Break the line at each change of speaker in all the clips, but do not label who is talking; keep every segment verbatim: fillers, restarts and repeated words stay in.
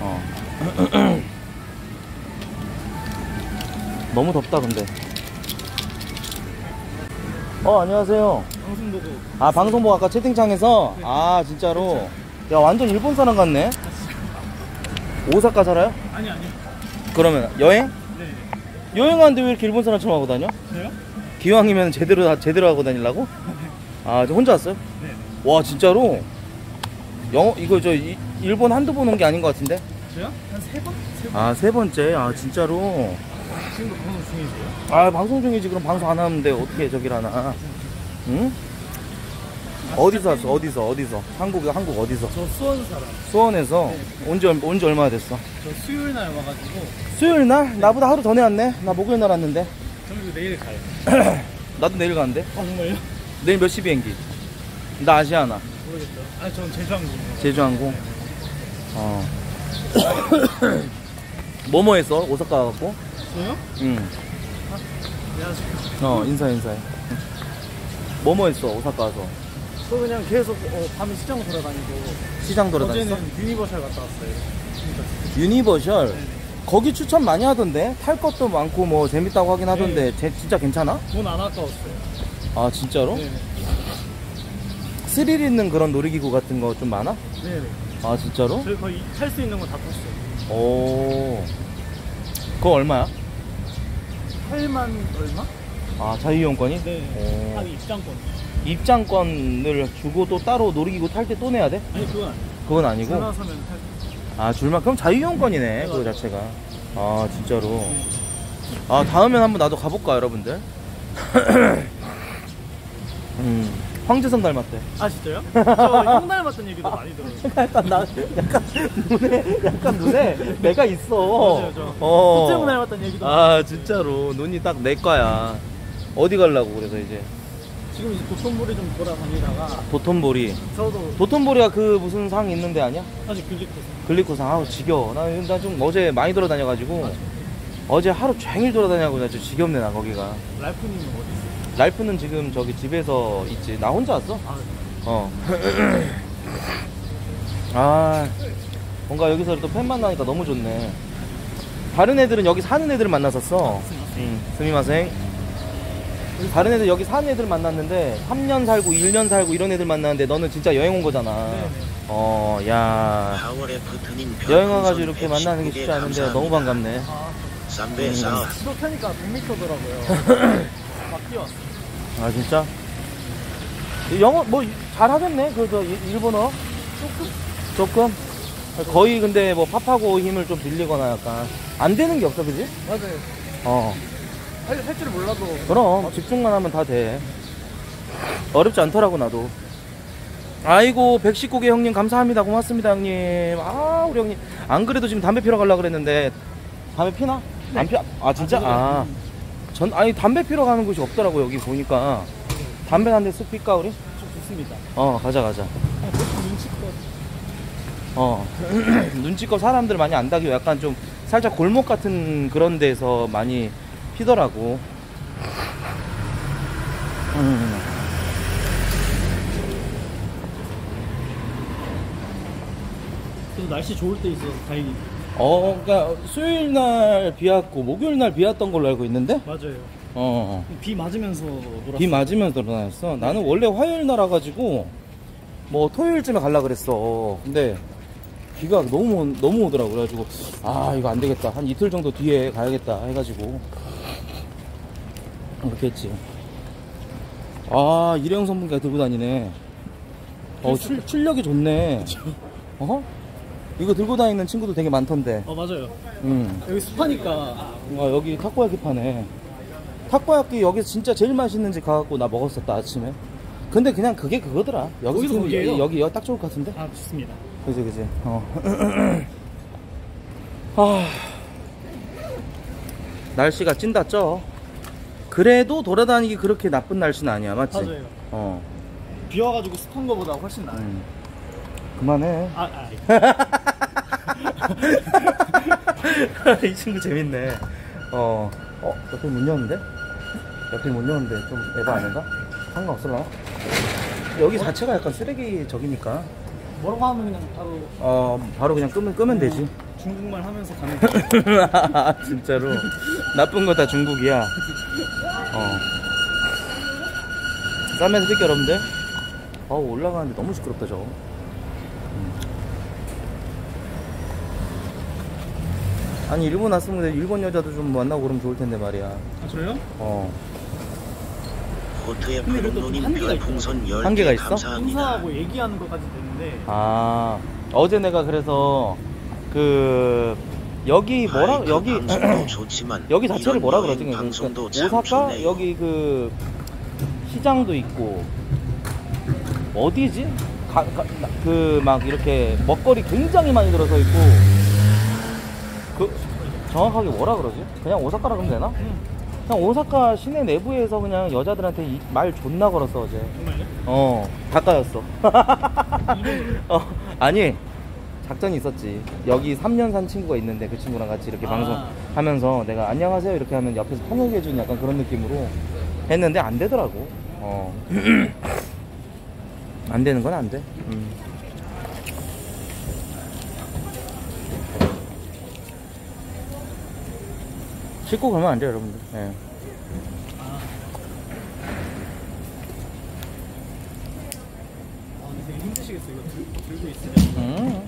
어. 너무 덥다 근데. 어 안녕하세요.
방송 보고.
아 방송 보고 아까 채팅창에서. 네. 아 진짜로. 야 완전 일본 사람 같네. 오사카 살아요?
아니 아니요.
그러면 여행?
네.
여행하는데 왜 이렇게 일본 사람처럼 하고 다녀?
저요?
기왕이면 제대로 다 제대로 하고 다니려고? 아 저 혼자 왔어요?
네.
와 진짜로? 영어 이거 저 이, 일본 한두 번 온 게 아닌 것 같은데?
저요? 한 세 번? 세 번?
아 세 번째? 아 진짜로?
지금도 방송 중이세요?
아 방송 중이지. 그럼 방송 안 하는데 어떻게 저기를 하나? 응? 어디서 왔어? 어디서? 어디서? 한국 한국 어디서?
저 수원 사람.
수원에서?
네.
온지 온지 얼마나 됐어?
저 수요일 날 와가지고.
수요일 날? 나보다 하루 전에 왔네? 나 목요일 날 왔는데.
저희도 내일 가요.
나도 내일 가는데.
아 정말요?
내일 몇 시 비행기? 나 아시아나.
모르겠어요. 아니 전 제주항공이요.
제주항공. 어. 뭐뭐 했어? 오사카 가갖고?
저요?
응.
안녕하세요.
어 인사 인사해. 뭐뭐 했어 오사카 가서?
저 그냥 계속 어, 밤에 시장 돌아다니고.
시장 돌아다녔어?
어제는 유니버셜 갔다 왔어요.
유니버셜?
네네.
거기 추천 많이 하던데? 탈 것도 많고 뭐 재밌다고 하긴 하던데.
네.
제, 진짜 괜찮아?
돈 안 아까웠어요.
아 진짜로?
네네.
스릴 있는 그런 놀이기구 같은 거 좀 많아?
네네.
아 진짜로?
저희 거의 탈 수 있는 거 다 탔어요.
오. 그거 얼마야?
팔만 얼마?
아 자유이용권이?
네.
오.
한 입장권.
입장권을 주고 또 따로 놀이기구 탈 때 또 내야 돼?
아니 그건 아니에요.
그건 아니고?
줄 나서면 탈 수 있어요.
아 줄만 그럼 자유이용권이네.
네,
그거
맞아요.
자체가. 아 진짜로. 아 다음엔 한번 나도 가볼까 여러분들. 음 황제성 닮았대.
아 진짜요? 저 형 닮았던 얘기도 많이 들어요.
약간 나 약간 눈에 약간 눈에 내가 있어.
맞아요, 저.
어.
호텔 닮았던 얘기도.
아 진짜로 눈이 딱 내 거야. 어디 가려고 그래서 이제
지금 이제 도톤보리 좀 돌아다니다가
도톤보리.
저도
도톤보리가 그 무슨 상 있는데 아니야?
아직 글리코스.
글리코상. 아우 지겨워. 나 좀 어제 많이 돌아다녀가지고 어제 하루 종일 돌아다녀고 나 진짜 지겹네 나 거기가.
랄프님은 어디 있어요?
랄프는 지금 저기 집에서 있지. 나 혼자 왔어?
아,
어. 아 뭔가 여기서 또 팬 만나니까 너무 좋네. 다른 애들은 여기 사는 애들을 만났었어. 응. 스미마생. 다른 애들 여기 사는 애들 만났는데 삼 년 살고 일 년 살고 이런 애들 만났는데 너는 진짜 여행 온 거잖아.
네네.
어, 야. 여행 와가지고 이렇게 만나는 게 쉽지 않은데 너무 반갑네.
아,
음.
수도 타니까 백 미터더라고요. 막 뛰어왔어.
아 진짜? 영어 뭐 잘하겠네. 그저 일본어 조금? 조금? 거의 근데 뭐 팝하고 힘을 좀 빌리거나 약간 안 되는 게 없어, 그지?
맞아요.
어.
할, 할 줄 몰라도.
그럼 집중만 하면 다 돼. 어렵지 않더라고 나도. 아이고 백십구 개 형님 감사합니다. 고맙습니다 형님. 아 우리 형님 안 그래도 지금 담배 피러 가려고 그랬는데 담배 피나?
네.
안 피? 아 진짜? 아, 전 아니 담배 피러 가는 곳이 없더라고 여기 보니까. 담배 한 대 쓱 필까 우리?
좀 좋습니다.
어 가자 가자.
눈치껏.
어 눈치껏 사람들 많이 안 다기고 약간 좀 살짝 골목 같은 그런 데서 많이 피더라고. 음.
그래도 날씨 좋을 때 있어서 다행히.
어 그러니까 수요일 날 비 왔고 목요일 날 비 왔던 걸로 알고 있는데.
맞아요.
어.
비 맞으면서 놀았어요.
비 맞으면서 돌아다녔어. 나는 원래 화요일 날 와가지고 뭐 토요일쯤에 갈라 그랬어. 근데 비가 너무 너무 오더라고. 그래가지고 아 이거 안 되겠다. 한 이틀 정도 뒤에 가야겠다 해가지고 이렇게 했지. 아 일회용 선풍기가 들고 다니네. 어 출, 출력이 좋네. 어? 이거 들고 다니는 친구도 되게 많던데.
어 맞아요.
응.
여기 습하니까.
아, 여기 타코야키 파네. 타코야키 여기서 진짜 제일 맛있는 집 가갖고 나 먹었었다 아침에. 근데 그냥 그게 그거더라. 여기
거기도 거기예요?
여기 여기 딱 좋을 것 같은데.
아 좋습니다.
그지 그지. 어. 아 날씨가 찐다 쪄. 그래도 돌아다니기 그렇게 나쁜 날씨는 아니야, 맞지?
맞아요.
어.
비 와가지고 습한 거보다 훨씬 나아요.
음. 그만해.
아, 아.
이 친구 재밌네. 어. 어, 옆에 문 여는데? 옆에 문 여는데 좀 에바 아닌가? 상관없을라나? 여기
어?
자체가 약간 쓰레기 적이니까.
뭐라고 하면 그냥 바로.
어, 바로 그냥 끄면, 끄면 되지.
중국말 하면서 가면 돼.
진짜로 나쁜 거 다 중국이야. 어. 쌈에서 뜰게 여러분들. 어우 올라가는데 너무 시끄럽다 저거. 음. 아니 일본 왔으면 일본 여자도 좀 만나고 그러면 좋을 텐데 말이야.
아 저요?
어.
호트의
근데 그래도
프로노님
한계가
별풍선 열
한계가
개
있어?
감사합니다.
인사하고 얘기하는 것까지 되는데
아 어제 내가 그래서 그 여기 뭐라
바이크
여기
방송도 좋지만
여기 자체를
이런
뭐라
여행
그러지?
방송도
그
참
오사카
좋네요.
여기 그 시장도 있고 어디지? 그 막 이렇게 먹거리 굉장히 많이 들어서 있고 그 정확하게 뭐라 그러지? 그냥 오사카라 그러면 되나?
응.
그냥 오사카 시내 내부에서 그냥 여자들한테 이, 말 존나 걸었어 어제.
정말요?
어 가까였어. 어 아니 작전이 있었지. 여기 삼 년 산 친구가 있는데 그 친구랑 같이 이렇게
아.
방송하면서 내가 안녕하세요 이렇게 하면 옆에서 통역해주는 약간 그런 느낌으로 했는데 안 되더라고. 어. 안 되는 건 안 돼. 음. 씻고 가면 안 돼요 여러분들. 예.
아. 아 근데 되게 힘드시겠어 이거 들, 들고 있으면.
음.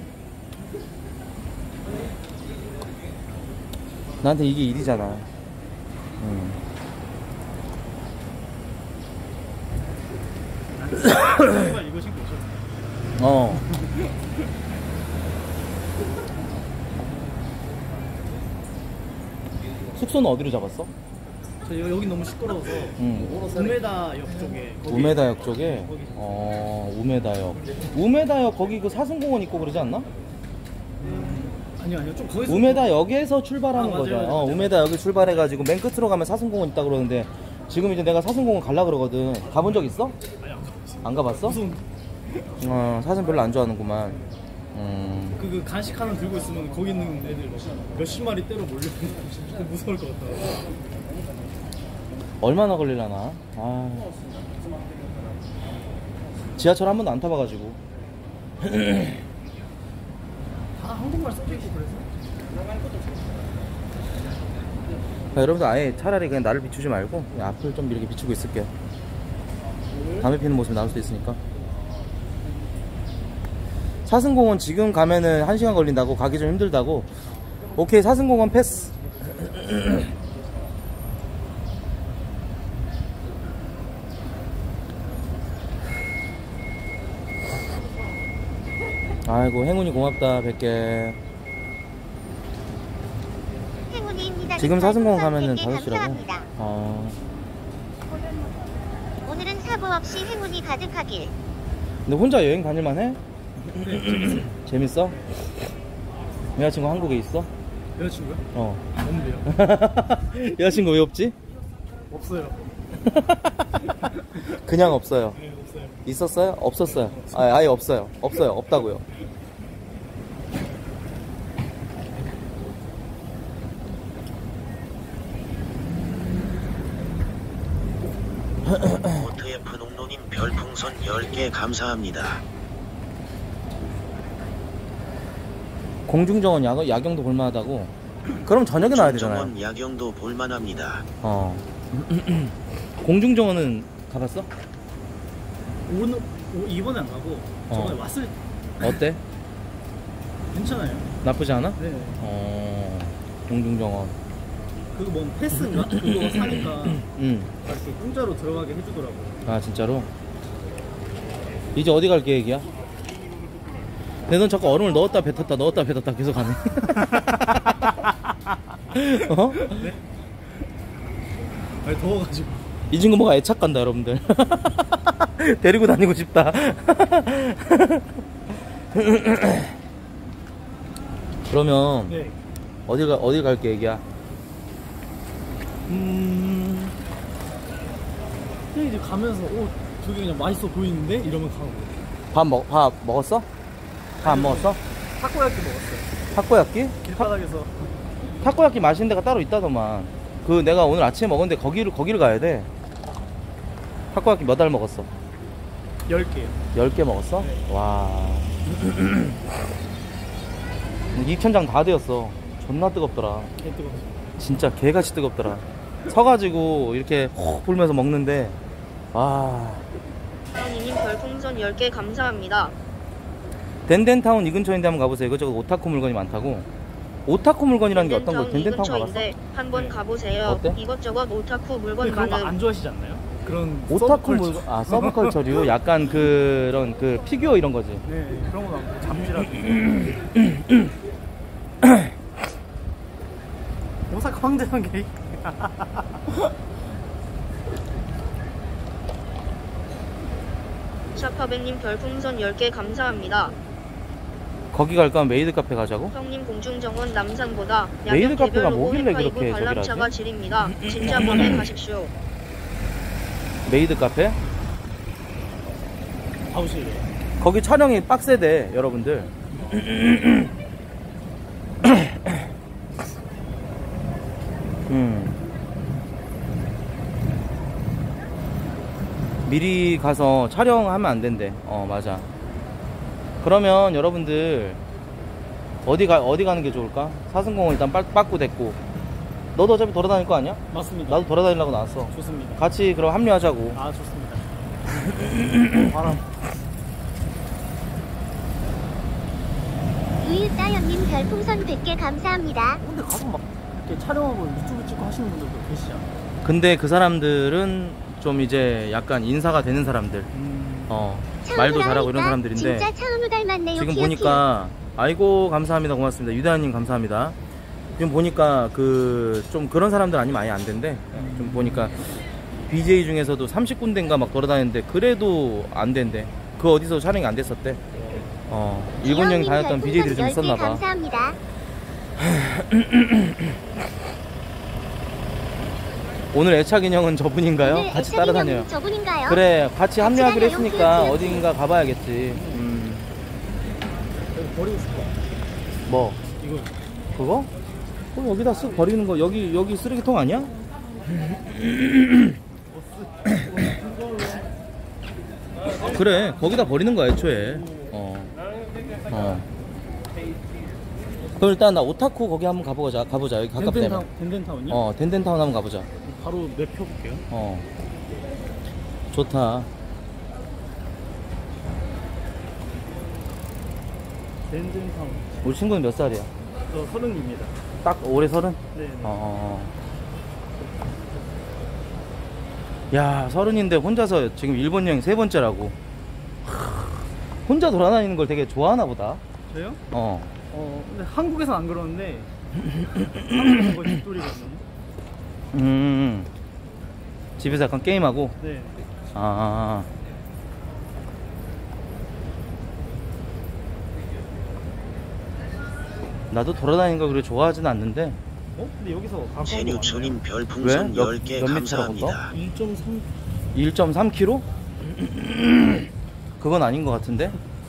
나한테 이게 일이잖아. 음.
정말 이거 신고 오셨어요.
어. 숙소는 어디로 잡았어?
저 여- 여기 너무 시끄러워서
음.
우메다역 쪽에 거기-
우메다역 쪽에?
거기.
어, 우메다역. 우메다역 거기 그 사슴공원 있고 그러지 않나?
음, 아니요 아니요 좀 거기서
우메다역에서 출발하는
아, 맞아요,
거죠.
맞아요,
어,
맞아요.
우메다역에 출발해가지고 맨 끝으로 가면 사슴공원 있다 그러는데 지금 이제 내가 사슴공원 갈라 그러거든. 가본 적 있어?
아니 안 가봤어요.
안 가봤어?
무슨
어, 사슴 별로 안 좋아하는구만. 음.
그, 그 간식 하나 들고 있으면 거기 있는 애들 막 몇십 마리 때려 몰려오는 무서울 것 같다.
얼마나 걸리려나? 아. 지하철 한 번도 안 타봐가지고.
다 한국말 써져 있고 그래서
자, 여러분들 아예 차라리 그냥 나를 비추지 말고 그냥 앞을 좀 이렇게 비추고 있을게요. 담배 피는 모습이 나올 수도 있으니까. 사슴공원 지금 가면은 한 시간 걸린다고 가기 좀 힘들다고. 오케이 사슴공원 패스. 아이고 행운이 고맙다 백 개.
행운이입니다.
지금 사슴공원
별풍선
가면은
백 개
다섯 시라고?
감사합니다.
아.
오늘은 사고 없이 행운이 가득하길.
근데 혼자 여행 다닐만 해? 재밌어? 여자친구 한국에 있어?
여자친구요?
어.
없는데요?
여자친구 왜 없지?
없어요.
그냥 없어요.
네 없어요.
있었어요? 없었어요. 아, 아예 없어요. 없어요. 없다고요.
호트의 프로노님 별풍선 열 개 감사합니다.
공중정원 야경, 야경도 볼만하다고? 그럼 저녁에 나와야 되잖아요.
정원 야경도 볼만합니다.
어. 공중정원은 가봤어?
오늘 오, 이번에 안 가고 저번에
어.
왔을
어때?
괜찮아요.
나쁘지 않아?
네.
어. 공중정원.
그거 뭐 패스인가? 그거 사니까
응.
이렇게 공짜로 들어가게 해주더라고요.
아 진짜로? 이제 어디 갈 계획이야? 근데 넌 자꾸 얼음을 넣었다 뱉었다 넣었다 뱉었다 계속 가네. 어?
네? 아니 더워가지고.
이 친구 뭐가 애착 간다 여러분들. 데리고 다니고 싶다. 그러면
네.
어딜 가 어딜 갈 계획이야?
음. 그냥 이제 가면서 오 되게 그냥 맛있어 보이는데 이러면 가고.
밥 먹, 밥 먹었어? 밥 안 먹었어?
타코야끼 먹었어요.
타코야끼?
길바닥에서.
타코야끼 맛있는 데가 따로 있다더만. 그 내가 오늘 아침에 먹었는데 거기를 거기를 가야 돼. 타코야끼 몇 알 먹었어?
열 개요.
열 개 먹었어?
네.
와. 입천장 다 되었어. 존나 뜨겁더라.
개 뜨거워.
진짜 개같이 뜨겁더라. 서가지고 이렇게 호 불면서 먹는데 와.
형님 별풍선 열 개 감사합니다.
덴덴타운 이 근처인데 한번 가보세요. 이것저것 오타쿠 물건이 많다고. 오타쿠 물건이라는 게 어떤 거?
덴덴타운 이
덴덴타운 가봤어?
근처인데 한번 가보세요.
어때?
이것저것 오타쿠
근데
물건
그런 거 안
많은.
좋아하시지 않나요? 그런
오타쿠
서브컬처.
물건, 아 서브컬처류 약간 그런 그 피규어 이런 거지.
네, 그런 거 많고 잠시라도. 오사카 황제성 게이트.
샤파베님 별풍선 열 개 감사합니다.
거기 갈 거면 메이드 카페 가자고?
형님 공중정원 남산보다
메이드
야경
카페가
개별
뭐길래
오백파이브
그렇게 저기를
관람차가
하지?
질입니다. 진짜 밤에 가십시오.
메이드 카페?
가보실래요?
거기 촬영이 빡세대 여러분들. 음. 미리 가서 촬영하면 안 된대. 어 맞아. 그러면 여러분들 어디 가 어디 가는 게 좋을까? 사슴공원 일단 빠, 빠꾸 됐고. 너도 어차피 돌아다닐 거 아니야?
맞습니다.
나도 돌아다니려고 나왔어.
좋습니다.
같이 그럼 합류하자고.
아 좋습니다. 바람.
유일따연님 별풍선 백 개 감사합니다.
근데 가서 막 이렇게 촬영하고 유튜브 찍고 하시는 분들도 계시잖아요.
근데 그 사람들은 좀 이제 약간 인사가 되는 사람들.
음.
어 말도 잘하고 이런
차은우라니까
사람들인데
진짜 차은우 닮았네요.
지금
키읔,
보니까 아이고 감사합니다 고맙습니다 유다현님 감사합니다. 지금 보니까 그 좀 그런 사람들 아니면 아예 안 된대. 좀 보니까 비제이 중에서도 삼십 군데인가 막 돌아다녔는데 그래도 안 된대. 그 어디서 촬영이 안 됐었대. 어 일본 여행
귀여우님
다녔던 비제이들이 좀
별풍선 열 개
있었나봐.
감사합니다.
오늘 애착 인형은 저분인가요?
오늘
같이
애착
따라다녀요.
인형은 저분인가요?
그래 같이 합류하기로
가요.
했으니까
키읔, 키읔.
어딘가 가봐야겠지. 음.
여기 버리고 싶어.
뭐
이거
그거? 그럼 여기다 쓱 버리는 거 여기 여기 쓰레기통 아니야? 그래 거기다 버리는 거야 애초에. 어. 어. 그럼 일단 나 오타쿠 거기 한번 가보자. 가보자 여기 가깝다면.
덴덴타운, 덴덴타운이요?
어 덴덴타운 한번 가보자.
바로 맵 펴볼게요.
어. 좋다.
덴덴타운.
우리 친구는 몇 살이야?
저 서른입니다.
딱 올해 서른?
네. 네.
어. 야 서른인데 혼자서 지금 일본 여행 세 번째라고. 하, 혼자 돌아다니는 걸 되게 좋아하나 보다.
저요?
어.
어, 근데 한국에선 안 그러는데 한국에서 거의 집돌이거든요.
음. 집에서 약간 게임하고.
네.
아. 나도 돌아다니는 걸 그렇게 좋아하진 않는데.
어? 근데 여기서 가까운 거
제뉴초님
왜?
별풍선
몇-
열 개
몇 미터라고
감사합니다.
일 점 삼.
일 점 삼 킬로미터? 그건 아닌 것 같은데.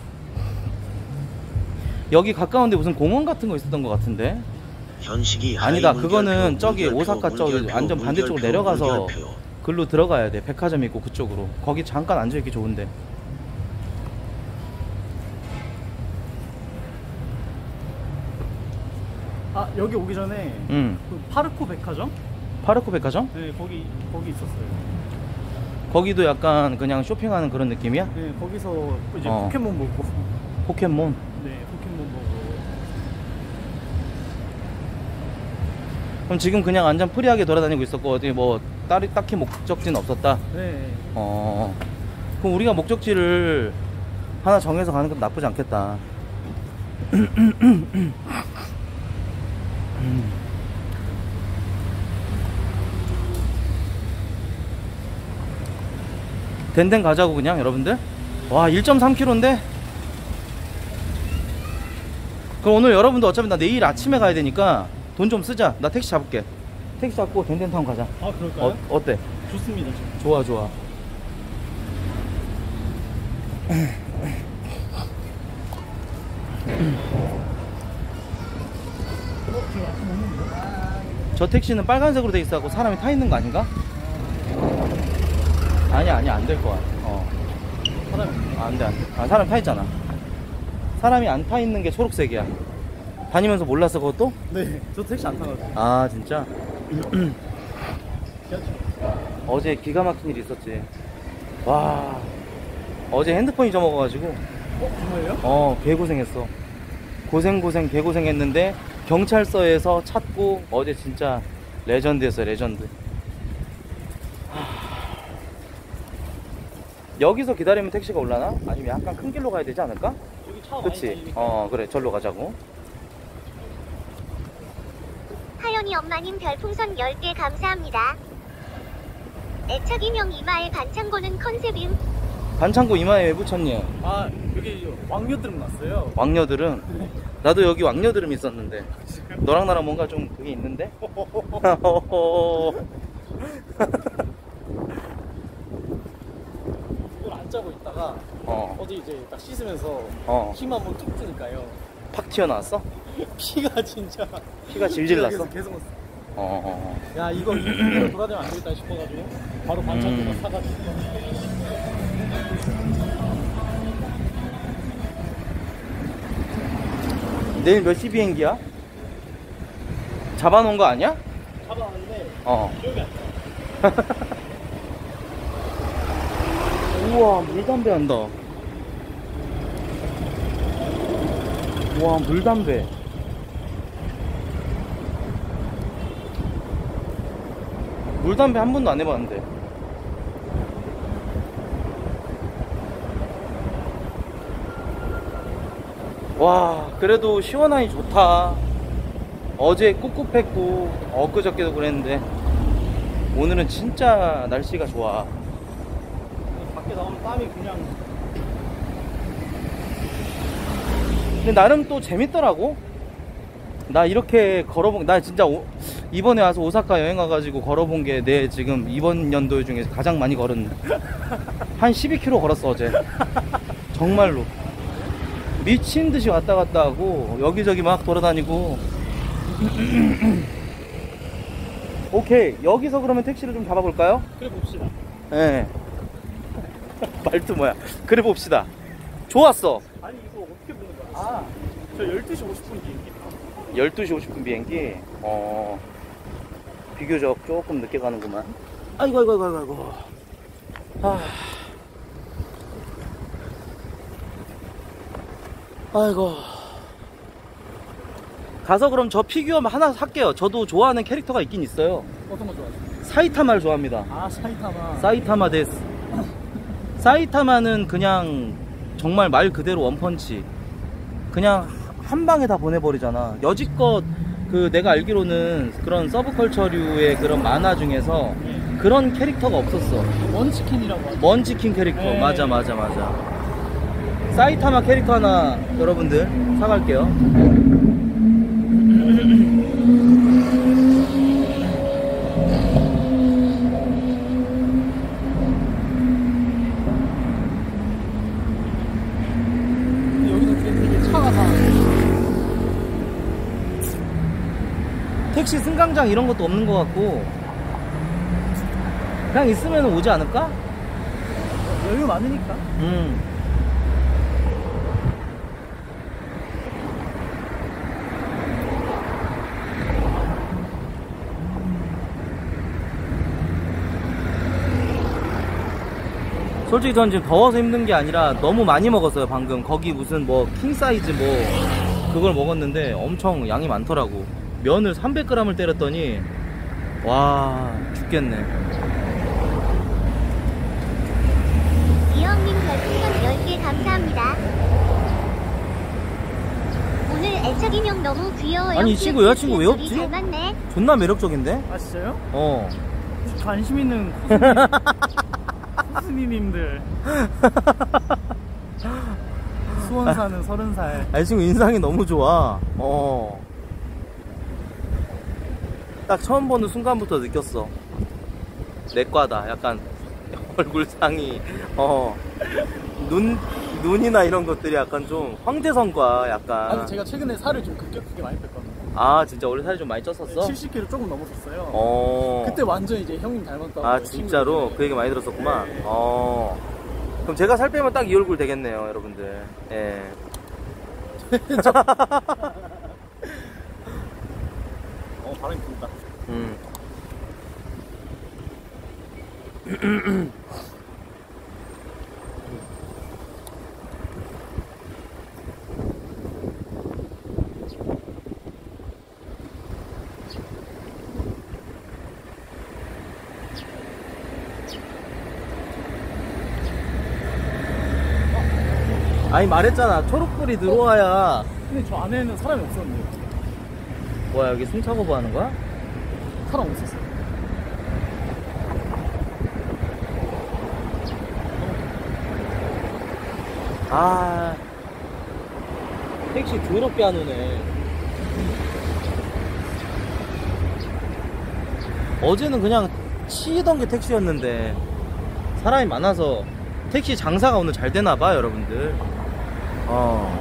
여기 가까운데 무슨 공원 같은 거 있었던 것 같은데.
현식이
아니다,
하이
그거는
물결표,
저기
물결표,
오사카 쪽
물결표,
완전 반대쪽으로
물결표,
내려가서
물결표.
글로 들어가야 돼. 백화점 있고 그쪽으로. 거기 잠깐 앉아있기 좋은데.
아 여기 오기 전에
응.
그 파르코 백화점?
파르코 백화점?
네 거기 거기 있었어요.
거기도 약간 그냥 쇼핑하는 그런 느낌이야?
네 거기서 이제
어.
포켓몬 보고.
포켓몬.
네 포켓몬 보고.
그럼 지금 그냥 완전 프리하게 돌아다니고 있었고 어디 뭐 따리, 딱히 목적지는 없었다.
네.
어. 그럼 우리가 목적지를 하나 정해서 가는 것도 나쁘지 않겠다. 음. 덴덴 가자고 그냥 여러분들. 와 일 점 삼 킬로미터인데. 그럼 오늘 여러분도 어차피 나 내일 아침에 가야 되니까 돈 좀 쓰자. 나 택시 잡을게. 택시 잡고 덴덴타운 가자.
아 그럴까요?
어, 어때?
좋습니다. 저.
좋아 좋아. 저 택시는 빨간색으로 돼 있어갖고 사람이 타 있는 거 아닌가? 아니야 아니야 안 될 거야. 어.
사람이.
아, 안 돼, 안 돼. 아, 사람 타 있잖아. 사람이 안 타 있는 게 초록색이야. 다니면서 몰랐어 그것도?
네, 저 택시 안 타가지고.
아 진짜? 어제 기가 막힌 일이 있었지. 와 어제 핸드폰 잊어먹어가지고
어, 정말요?
어 개고생했어. 고생고생 개고생했는데 경찰서에서 찾고 어제 진짜 레전드였어요. 레전드. 여기서 기다리면 택시가 올라나? 아니면 약간 큰 길로 가야 되지 않을까?
여기 차 많이
그치?
다니니까.
어 그래 절로 가자고.
하연이 엄마님 별풍선 열 개 감사합니다. 애착인형 이마에 반창고는 컨셉임.
반창고 이마에 왜 붙였니?
아, 여기 왕녀들은 났어요.
왕녀들은? 나도 여기 왕녀들음 있었는데 너랑 나랑 뭔가 좀 그게 있는데?
이걸 안 짜고 있다가
어,
어제 이제 딱 씻으면서
어.
피만 한번 툭 트니까요.
팍 튀어나왔어?
피가 진짜
피가 질질 났어?
계속, 계속 났어.
어, 어, 어.
야, 이거 이대로 돌아다니면 안 되겠다 싶어가지고 바로 반찬도가
음.
사가지고.
내일 몇 시 비행기야? 잡아놓은 거 아니야?
잡아왔는데
어.
기억이 안 나.
우와 물담배 한다. 우와 물담배. 물담배 한 번도 안 해봤는데. 와 그래도 시원하니 좋다. 어제 꿉꿉했고 엊그저께도 그랬는데 오늘은 진짜 날씨가 좋아.
밖에 나오면 땀이 그냥.
근데 나름 또 재밌더라고. 나 이렇게 걸어본, 나 진짜 오, 이번에 와서 오사카 여행 와가지고 걸어본 게 내 지금 이번 연도 중에서 가장 많이 걸은. 한 십이 킬로미터 걸었어 어제. 정말로 미친 듯이 왔다 갔다 하고 여기저기 막 돌아다니고. 오케이 여기서 그러면 택시를 좀 잡아볼까요?
그래 봅시다.
예. 네. 말투 뭐야? 그래 봅시다. 좋았어.
아니 이거 어떻게 보는 거야? 아, 저 열두 시 오십 분 비행기.
열두 시 오십 분 비행기. 어. 비교적 조금 늦게 가는구만. 아이고 아이고 아이고 아이고. 아. 아이고. 가서 그럼 저 피규어 하나 살게요. 저도 좋아하는 캐릭터가 있긴 있어요.
어떤 거 좋아하세요?
사이타마를 좋아합니다.
아, 사이타마.
사이타마 데스. 사이타마는 그냥 정말 말 그대로 원펀치. 그냥 한 방에 다 보내버리잖아. 여지껏 그 내가 알기로는 그런 서브컬처류의 그런 만화 중에서 그런 캐릭터가 없었어.
먼치킨이라고 하죠.
먼치킨 캐릭터.
네.
맞아 맞아 맞아. 사이타마 캐릭터 하나 여러분들 사갈게요.
근데 여기서 되게 차가 다.
택시 승강장 이런 것도 없는 것 같고 그냥 있으면 오지 않을까?
여유 많으니까.
음. 솔직히 전 지금 더워서 힘든 게 아니라 너무 많이 먹었어요. 방금 거기 무슨 뭐 킹사이즈 뭐 그걸 먹었는데 엄청 양이 많더라고. 면을 삼백 그램을 때렸더니 와 죽겠네.
이영님 별풍선 열 개 감사합니다. 오늘 애착인형 너무 귀여워요.
아니, 이 친구 여자친구 왜 없지?
잘 맞네.
존나 매력적인데?
아, 진짜요?
어.
관심 있는 코스님, 코스님들. 수원 사는 서른 살.
아, 이 친구 인상이 너무 좋아. 어. 딱 처음 보는 순간부터 느꼈어. 내과다. 약간 얼굴상이 어. 눈 눈이나 이런 것들이 약간 좀 황태성과 약간.
아니, 제가 최근에 살을 좀 급격하게 많이 뺐거든요.
아 진짜 원래 살이 좀 많이 쪘었어?
칠십 킬로그램 조금 넘었었어요.
어.
그때 완전 이제 형님 닮았다고.
아 진짜로 그 얘기 많이 들었었구만. 어. 그럼 제가 살 빼면 딱 이 얼굴 되겠네요, 여러분들. 예.
바람이 분다.
음. 아니 말했잖아 초록불이 들어와야.
근데 저 안에는 사람이 없었는데요.
뭐야 여기 승차거부 하는 거야?
사람 없었어요.
아 택시 더럽게 안 오네. 어제는 그냥 치이던 게 택시였는데 사람이 많아서 택시 장사가 오늘 잘 되나봐 여러분들. 어.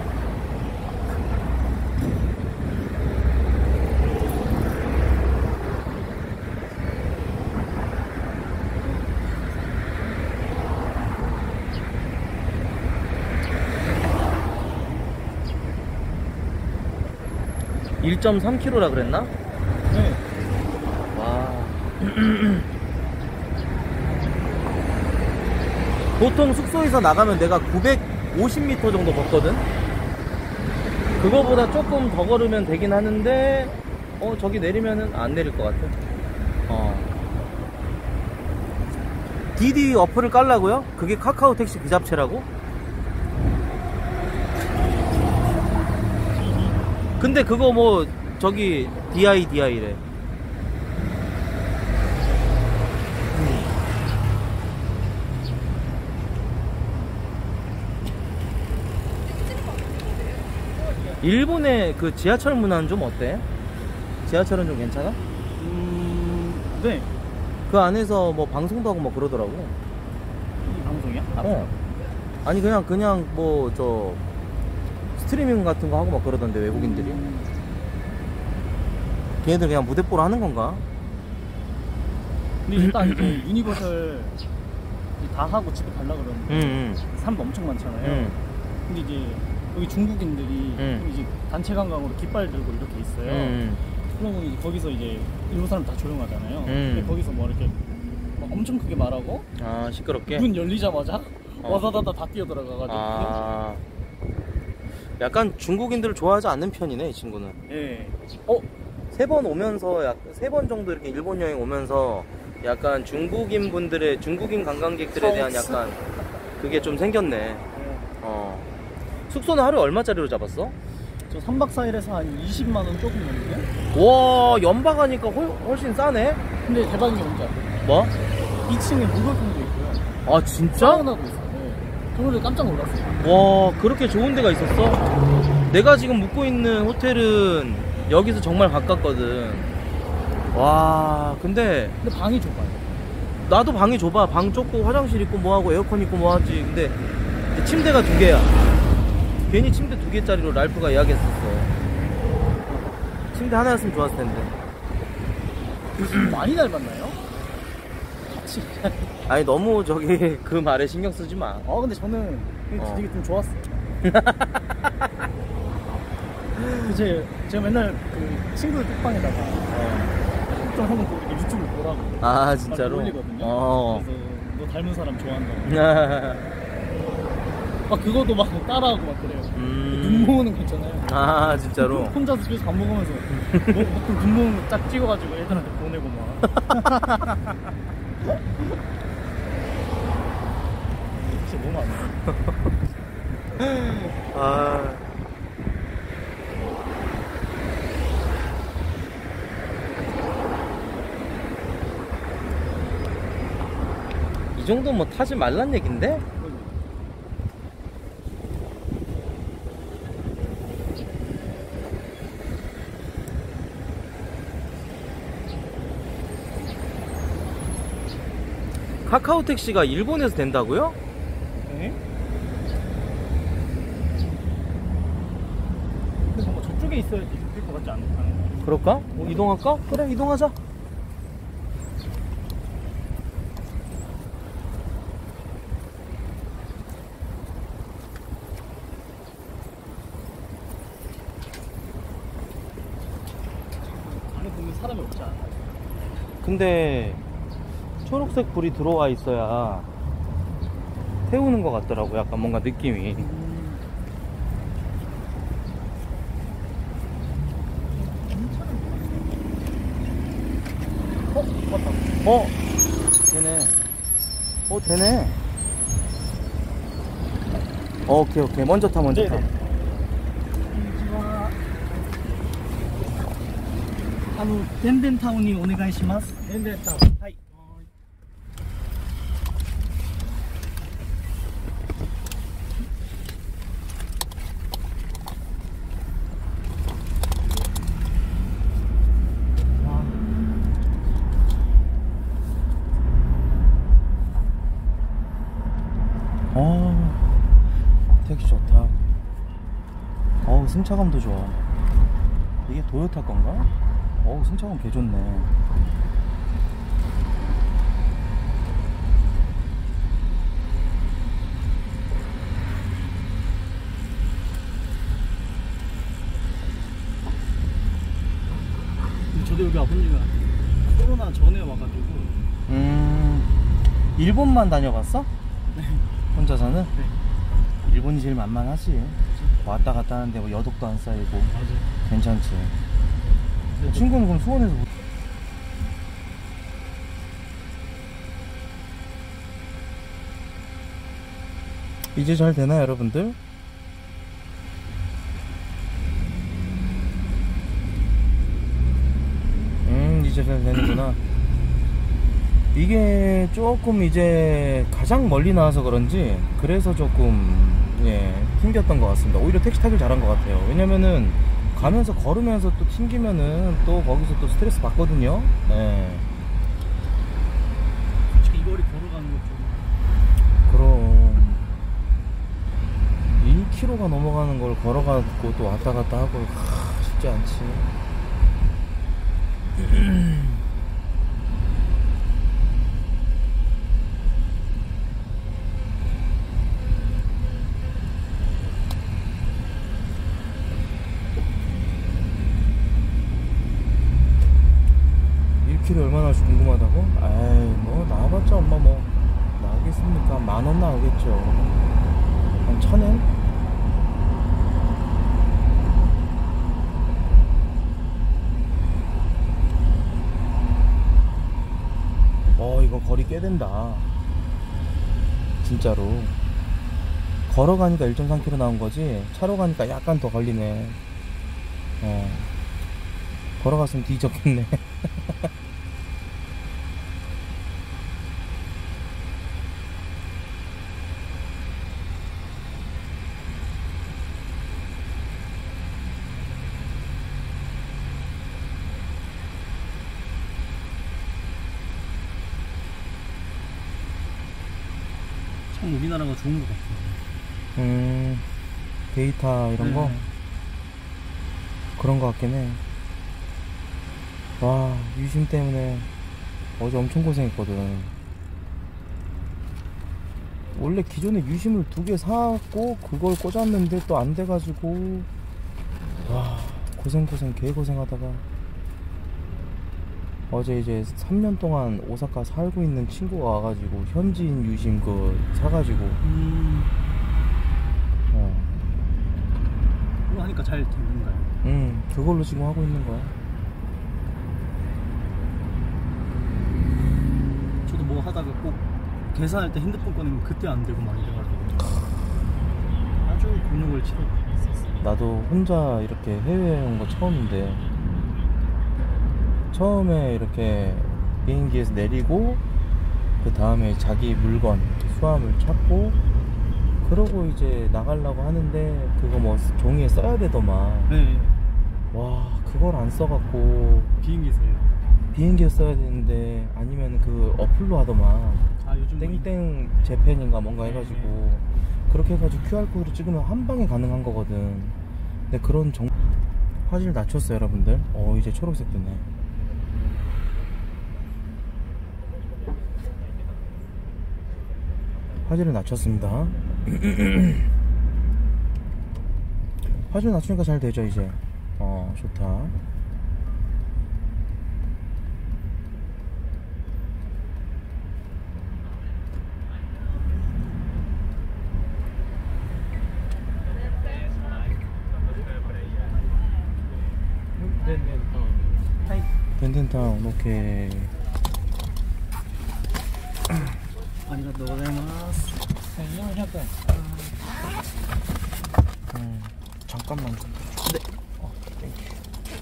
일 점 삼 킬로미터라 그랬나?
네.
와. 보통 숙소에서 나가면 내가 구백오십 미터 정도 걷거든? 그거보다 조금 더 걸으면 되긴 하는데, 어, 저기 내리면은 안 내릴 것 같아. 어. 디디 어플을 깔라고요? 그게 카카오 택시 그 잡채라고? 근데 그거 뭐 저기 디아이 디아이래. 일본의 그 지하철 문화는 좀 어때? 지하철은 좀 괜찮아?
음, 네.
그 안에서 뭐 방송도 하고 뭐 그러더라고.
이 방송이야?
어. 아니 그냥 그냥 뭐 저 스트리밍 같은 거 하고 막 그러던데 외국인들이.
음,
걔네들 그냥 무대뽀로 하는 건가?
근데 일단 이제 유니버설 다 하고 집에 가려고 그러는데
응,
사람도 엄청 많잖아요.
응.
근데 이제 여기 중국인들이
응.
이제 단체 관광으로 깃발 들고 이렇게 있어요.
응.
그러면 이제 거기서 이제 일본 사람 다 조용하잖아요.
음.
근데 거기서 뭐 이렇게 막 엄청 크게 말하고
아 시끄럽게?
문 열리자마자
어.
와다다다 다 뛰어들어가가지고.
아 약간 중국인들을 좋아하지 않는 편이네 이 친구는.
예.
어? 세 번 오면서 약 세 번 정도 이렇게 일본 여행 오면서 약간 중국인 분들의 중국인 관광객들에 대한
서비스?
약간 그게 좀 생겼네.
예.
어. 숙소는 하루 얼마짜리로 잡았어?
저 삼 박 사 일에서 한 이십만 원 조금 넘는데?
와 연박하니까 훨, 훨씬 싸네.
근데 대박인 게 뭔지 아세요?
뭐?
이 층에 목욕탕도 있고요.
아 진짜?
사우나도 있어요. 예. 저번에 깜짝 놀랐어요.
와 그렇게 좋은 데가 있었어? 내가 지금 묵고 있는 호텔은 여기서 정말 가깝거든. 와 근데
근데 방이 좁아요.
나도 방이 좁아. 방 좁고 화장실 있고 뭐하고 에어컨 있고 뭐하지. 근데 침대가 두 개야. 괜히 침대 두 개짜리로 랄프가 예약했었어. 침대 하나였으면 좋았을 텐데.
많이 닮았나요? 같이.
아니 너무 저기 그 말에 신경 쓰지 마.
아 근데 저는
어.
되게 좀 좋았어요. 제, 제가 맨날 그 친구들 톡방에다가 좀 하면 또 이렇게 유튜브 보라고
아
막
진짜로?
올리거든요.
어.
그래서 너 닮은 사람 좋아한다고 막 그것도 막 따라하고 막 그래요.
음.
눈 모으는 거 있잖아요.
아 진짜로?
혼자서 집에서 밥 먹으면서 뭐, 뭐, 눈 모으는 거 딱 찍어가지고 애들한테 보내고 막 진짜 너무 안 돼.
아. 이 정도면 뭐 타지 말란 얘긴데? 카카오 택시가 일본에서 된다고요?
네? 근데 뭔가 저쪽에 있어야지 될 것 같지 않- 않아요?
그럴까? 뭐 이동할까? 그래 이동하자.
안에 보면 사람이 없잖아.
근데 초록색 불이 들어와 있어야 태우는 것 같더라고. 약간 뭔가 느낌이.
어? 맞다.
어? 되네. 어, 되네. 어, 오케이, 오케이. 먼저 타, 먼저 타.
네네.あの、電電タウンにお願いします。電電タウン。はい。
어, 택시 좋다. 어우, 승차감도 좋아. 이게 도요타 건가? 어우, 승차감 개 좋네.
근데 저도 여기 아버님이 코로나 전에 와가지고.
음, 일본만 다녀봤어?
네.
혼자서는?
네.
일본이 제일 만만하지. 왔다 갔다 하는데 뭐 여독도 안 쌓이고.
맞아.
괜찮지. 친구는 그럼 수원에서 뭐... 이제 잘 되나요, 여러분들? 음, 이제 잘 되는구나. 이게 조금 이제 가장 멀리 나와서 그런지 그래서 조금 예 튕겼던 것 같습니다. 오히려 택시 타길 잘한 것 같아요. 왜냐면은 가면서 걸으면서 또 튕기면은 또 거기서 또 스트레스 받거든요. 예.
솔직히 이 거리 걸어가는 것 좀.
그럼 일 킬로미터가 넘어가는 걸 걸어가고 또 왔다 갔다 하고 하, 쉽지 않지. 일 킬로미터 얼마나 할지 궁금하다고? 아이 뭐 나와봤자 엄마 뭐 나오겠습니까? 만원 나오겠죠. 한 천엔? 어 이거 거리 꽤 된다 진짜로. 걸어가니까 일 점 삼 킬로미터 나온 거지 차로 가니까 약간 더 걸리네. 어 걸어갔으면 뒤졌겠네.
참 우리나라가 좋은 것 같아요.
음 데이터 이런
네.
거 그런 거 같긴 해. 와 유심 때문에 어제 엄청 고생했거든. 원래 기존에 유심을 두 개 사고 그걸 꽂았는데 또 안 돼가지고 와 고생고생 개고생하다가 어제 이제 삼 년 동안 오사카 살고 있는 친구가 와가지고 현지인 유심 그 사가지고
음.
어.
그거 하니까 잘 되는가요?
응 그걸로 지금 하고 있는 거야.
저도 뭐 하다가 꼭 계산할 때 핸드폰 꺼내면 그때 안 되고 막 이래가지고 아주 곤욕을 치렀었어요.
나도 혼자 이렇게 해외에 온 거 처음인데 처음에 이렇게 비행기에서 내리고 그 다음에 자기 물건 수화물 찾고 그러고 이제 나가려고 하는데 그거 뭐 종이에 써야 되더만.
네.
와 그걸 안 써갖고
비행기에서요.
비행기에 써야 되는데 아니면 그 어플로 하더만.
아 요즘 뭐
땡땡 재팬인가 뭔가 해가지고 그렇게 해가지고 큐알코드로 찍으면 한 방에 가능한 거거든. 근데 그런 정 화질 낮췄어요 여러분들. 어 이제 초록색 되네. 화질을 낮췄습니다. 화질 낮추니까 잘 되죠 이제. 어 좋다.
はい。
덴덴타운 오케이.
ありがとうございます。よんひゃくえん。
음, 잠깐만 좀. 네. 어, 땡큐.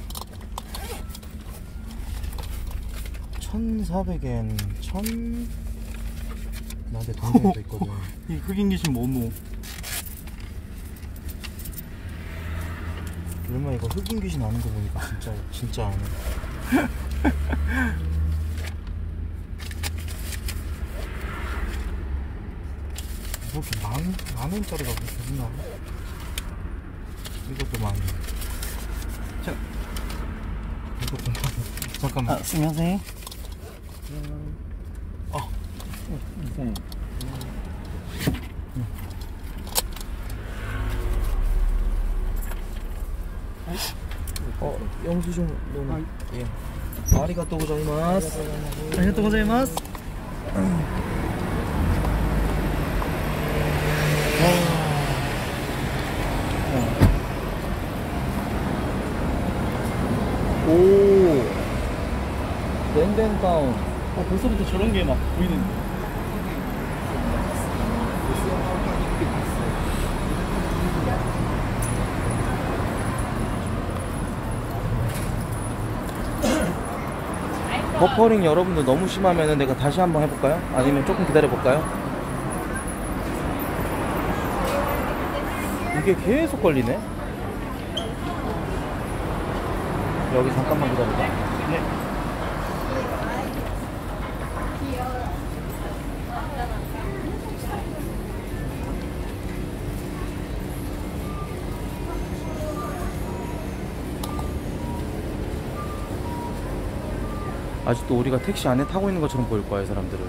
천사백 엔, 천. 나한테 동생도 있거든.
이 흑인 귀신 뭐뭐.
얼마 이거 흑인 귀신 아는 거 보니까 진짜 진짜 아네. 이렇게 만, 만 원짜리가 그렇게 있나? 이것도 만 원.
자.
이것도 만 원. 잠깐만.
あ、すみません。
아.
にせんえん。
어, 영수증 너무.
아이.
예. 아리가또 고자이마스.
ありがとうございます。
오. 덴덴타운.
아, 벌써부터 저런 게 막 보이는데.
버퍼링 여러분들 너무 심하면은 내가 다시 한번 해볼까요? 아니면 조금 기다려볼까요? 이게 계속 걸리네? 여기 잠깐만 기다려봐.
네.
아직도 우리가 택시 안에 타고 있는 것처럼 보일 거야, 이 사람들은.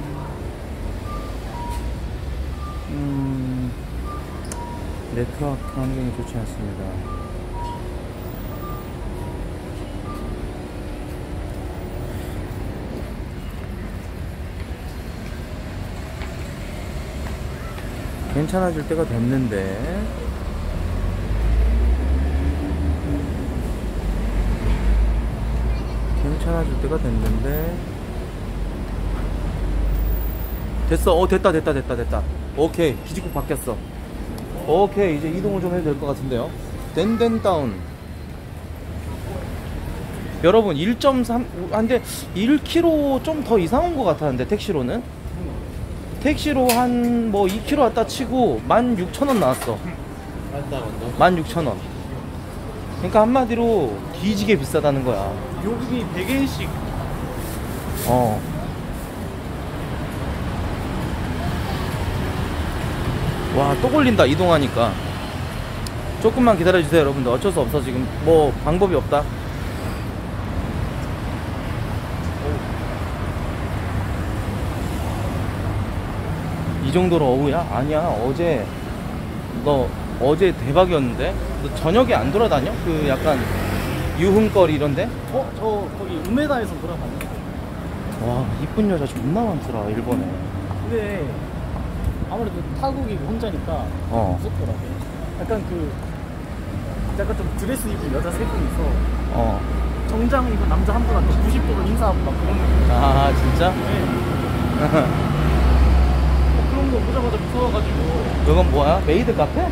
음, 네트워크 환경이 좋지 않습니다. 괜찮아질 때가 됐는데. 괜찮아질 때가 됐는데. 됐어. 어, 됐다 됐다 됐다 됐다. 오케이, 기지국 바뀌었어. 오케이, 이제 이동을 좀 해도 될 것 같은데요. 덴덴다운. 여러분 일 점 삼, 한데 일 킬로미터 좀 더 이상 온 것 같았는데, 택시로는 택시로 한 뭐 이 킬로미터 왔다 치고 만 육천 원 나왔어. 만 육천 원. 그러니까 한마디로 뒤지게 비싸다는 거야.
요금이 백 엔씩.
어. 와, 또 걸린다, 이동하니까. 조금만 기다려주세요, 여러분들. 어쩔 수 없어, 지금. 뭐, 방법이 없다. 이 정도로 어우야? 아니야, 어제, 너, 어제 대박이었는데? 너 저녁에 안 돌아다녀? 그 약간, 유흥거리 이런데?
어? 저 거기 우메다에서 돌아봤는데.
와, 이쁜 여자 존나 많더라, 일본에.
근데 아무래도 타국이 혼자니까
어.
무섭더라고. 약간 그 약간 좀 드레스 입은 여자 세 분이서
어.
정장 입은 남자 한 분한테 구십 도로 인사하고 막 그런 거.
아, 진짜?
네. 뭐 그런 거 보자마자 무서워가지고.
이건 뭐야? 메이드 카페?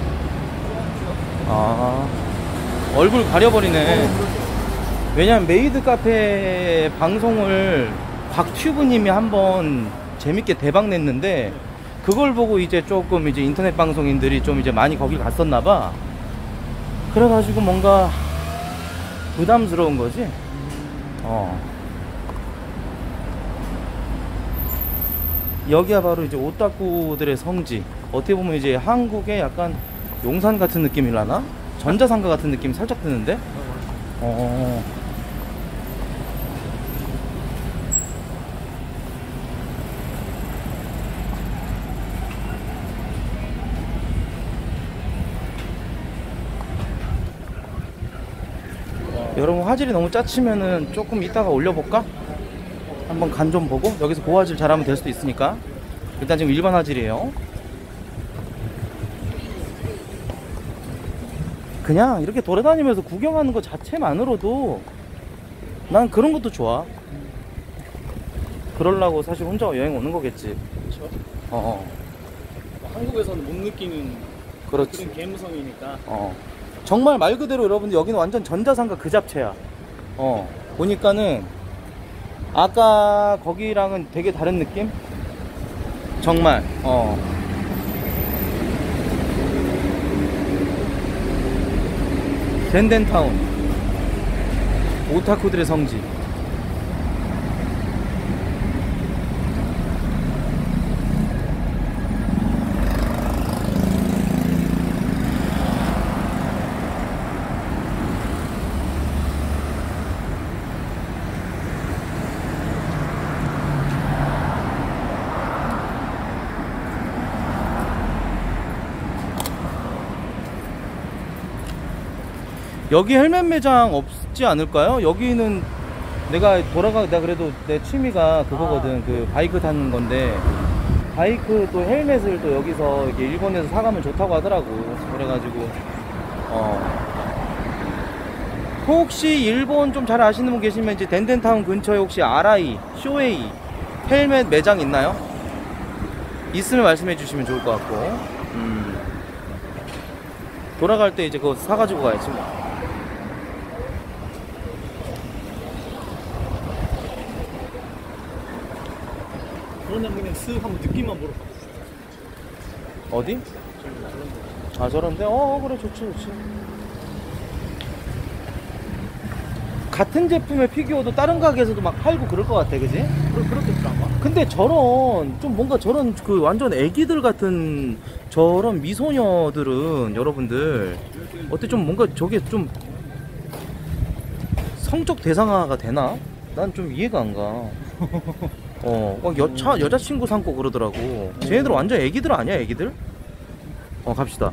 아, 얼굴 가려버리네. 왜냐면 메이드 카페 방송을 곽튜브님이 한번 재밌게 대박 냈는데, 그걸 보고 이제 조금 이제 인터넷 방송인들이 좀 이제 많이 거기 갔었나봐. 그래가지고 뭔가 부담스러운 거지. 어. 여기가 바로 이제 오타쿠들의 성지. 어떻게 보면 이제 한국의 약간 용산 같은 느낌이라나? 전자상가 같은 느낌이 살짝 드는데? 어. 여러분, 화질이 너무 짜치면은 조금 이따가 올려볼까? 한번 간 좀 보고. 여기서 고화질 잘하면 될 수도 있으니까. 일단 지금 일반 화질이에요. 그냥 이렇게 돌아다니면서 구경하는 것 자체만으로도 난 그런 것도 좋아. 그러려고 사실 혼자 여행 오는 거겠지.
그렇죠.
어, 어.
한국에서는 못 느끼는
그렇지.
그런 감성이니까.
어. 정말 말 그대로 여러분들 여기는 완전 전자상가 그 잡채야. 어. 보니까는 아까 거기랑은 되게 다른 느낌? 정말. 어. 덴덴타운. 오타쿠들의 성지. 여기 헬멧 매장 없지 않을까요? 여기는 내가 돌아가, 내가 그래도 내 취미가 그거거든. 아, 그 바이크 타는 건데, 바이크 또 헬멧을 또 여기서 이렇게 일본에서 사가면 좋다고 하더라고. 그래가지고, 어. 혹시 일본 좀 잘 아시는 분 계시면 이제 덴덴타운 근처에 혹시 아라이, 쇼에이 헬멧 매장 있나요? 있으면 말씀해 주시면 좋을 것 같고. 음. 돌아갈 때 이제 그거 사가지고 가야지 뭐.
그러면 그냥 쓱 한번 느낌만 보러 가보자.
어디? 아 저런데? 어 그래 좋지 좋지. 같은 제품의 피규어도 다른 가게에서도 막 팔고 그럴 것 같아, 그지?
그럼 그렇겠다 아마.
근데 저런 좀 뭔가 저런 그 완전 애기들 같은 저런 미소녀들은 여러분들 어때 좀 뭔가 저게 좀 성적 대상화가 되나? 난 좀 이해가 안 가. 어, 막 여차 여자친구 삼고 그러더라고. 쟤네들 완전 애기들 아니야, 애기들? 어, 갑시다.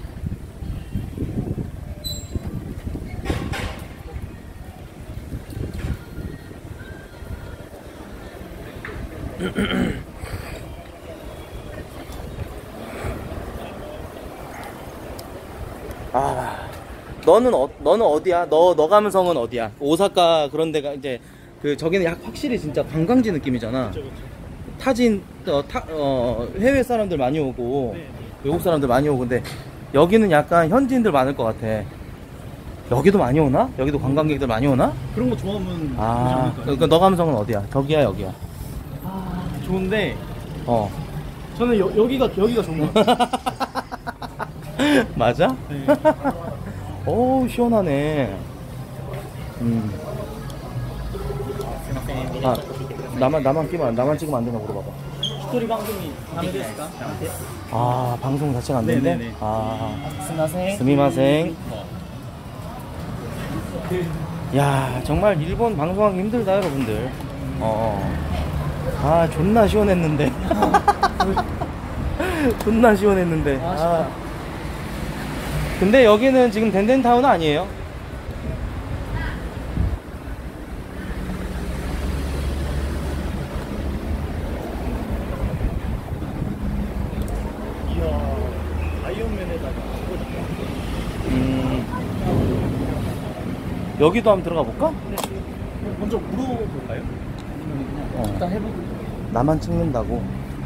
아, 너는 어, 너는 어디야? 너, 너 감성은 어디야? 오사카 그런 데가 이제 그 저기는 약 확실히 진짜 관광지 느낌이잖아.
그렇죠, 그렇죠.
타진 어, 타, 어, 해외 사람들 많이 오고
네.
외국 사람들 많이 오고 근데 여기는 약간 현지인들 많을 것 같아. 여기도 많이 오나? 여기도 관광객들 많이 오나?
그런 거 좋아하면 오지
아,
않을까요?
그러니까 너 감성은 어디야? 저기야, 여기야?
아, 좋은데
어.
저는 여, 여기가 여기가 좋은 것 같아요.
맞아?
네.
어우, 시원하네. 음. 아, 나만, 나만 끼면, 안- 나만 찍으면 안 되나 물어봐봐.
스토리 방송이 다음에 됐을까?
아, 방송 자체가 안 된대?
네네네.
아,
스나생.
스미마생. 야, 정말 일본 방송하기 힘들다, 여러분들. 어. 아, 존나 시원했는데. 존나 시원했는데. 아. 근데 여기는 지금 덴덴타운 아니에요?
이야, 아이언맨에다가
음. 여기도 한번 들어가 볼까?
먼저 물어볼까요?
어.
일단 해보고.
나만 찍는다고.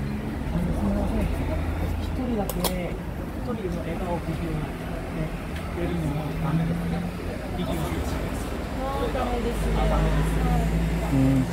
스토리 같게 스토리에서 애가 비디오 내리는 마음에 들어요. 비디오
음.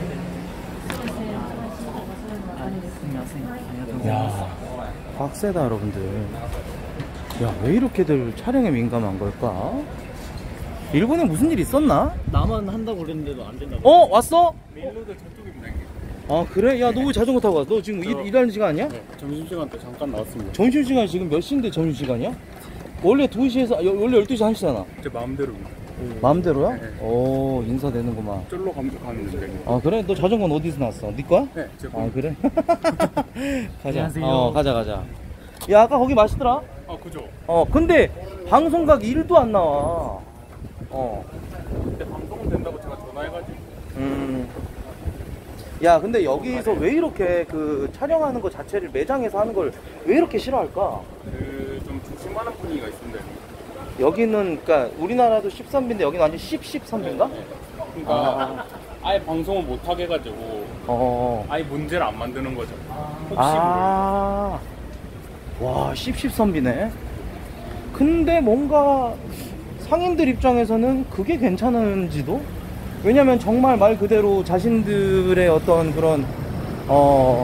야, 빡세다, 여러분들. 야, 왜 이렇게들 촬영에 민감한 걸까? 일본에 무슨 일 있었나?
나만 한다고 그랬는데도 안 된다고.
어, 왔어?
메인로드 저쪽입니다.
아, 그래? 야, 너 왜 자전거 타고 왔어? 너 지금 일, 일하는 시간 아니야?
네, 점심시간 때 잠깐 나왔습니다.
점심시간이 지금 몇 시인데 점심시간이야? 원래 두 시에서, 아, 여- 원래 열두 시 한 시잖아.
제 마음대로입니다.
마음대로야?
네.
오, 인사되는구만.
쫄로 가면 가는데.
아, 그래? 너 자전거는 어디서 나왔어? 네 거야?
네, 제
아, 그래? 가자.
안녕하세요.
어, 가자, 가자. 야, 아까 거기 맛있더라?
아, 그죠.
어, 근데 방송각 일도 안 나와. 어.
근데 방송은 된다고 제가 전화해가지고.
음. 야, 근데 여기서 왜 이렇게 그 촬영하는 거 자체를 매장에서 하는 걸 왜 이렇게 싫어할까?
그 좀 조심하는 분위기가 있습니다.
여기는 그러니까 우리나라도 십삼 비인데 여기는 완전 십, 십삼 비인가?
그러니까
아.
아예 방송을 못 하게 해가지고
어.
아예 문제를 안 만드는 거죠. 혹시
아. 와, 십, 십삼 비네. 근데 뭔가 상인들 입장에서는 그게 괜찮은지도? 왜냐면 정말 말 그대로 자신들의 어떤 그런 어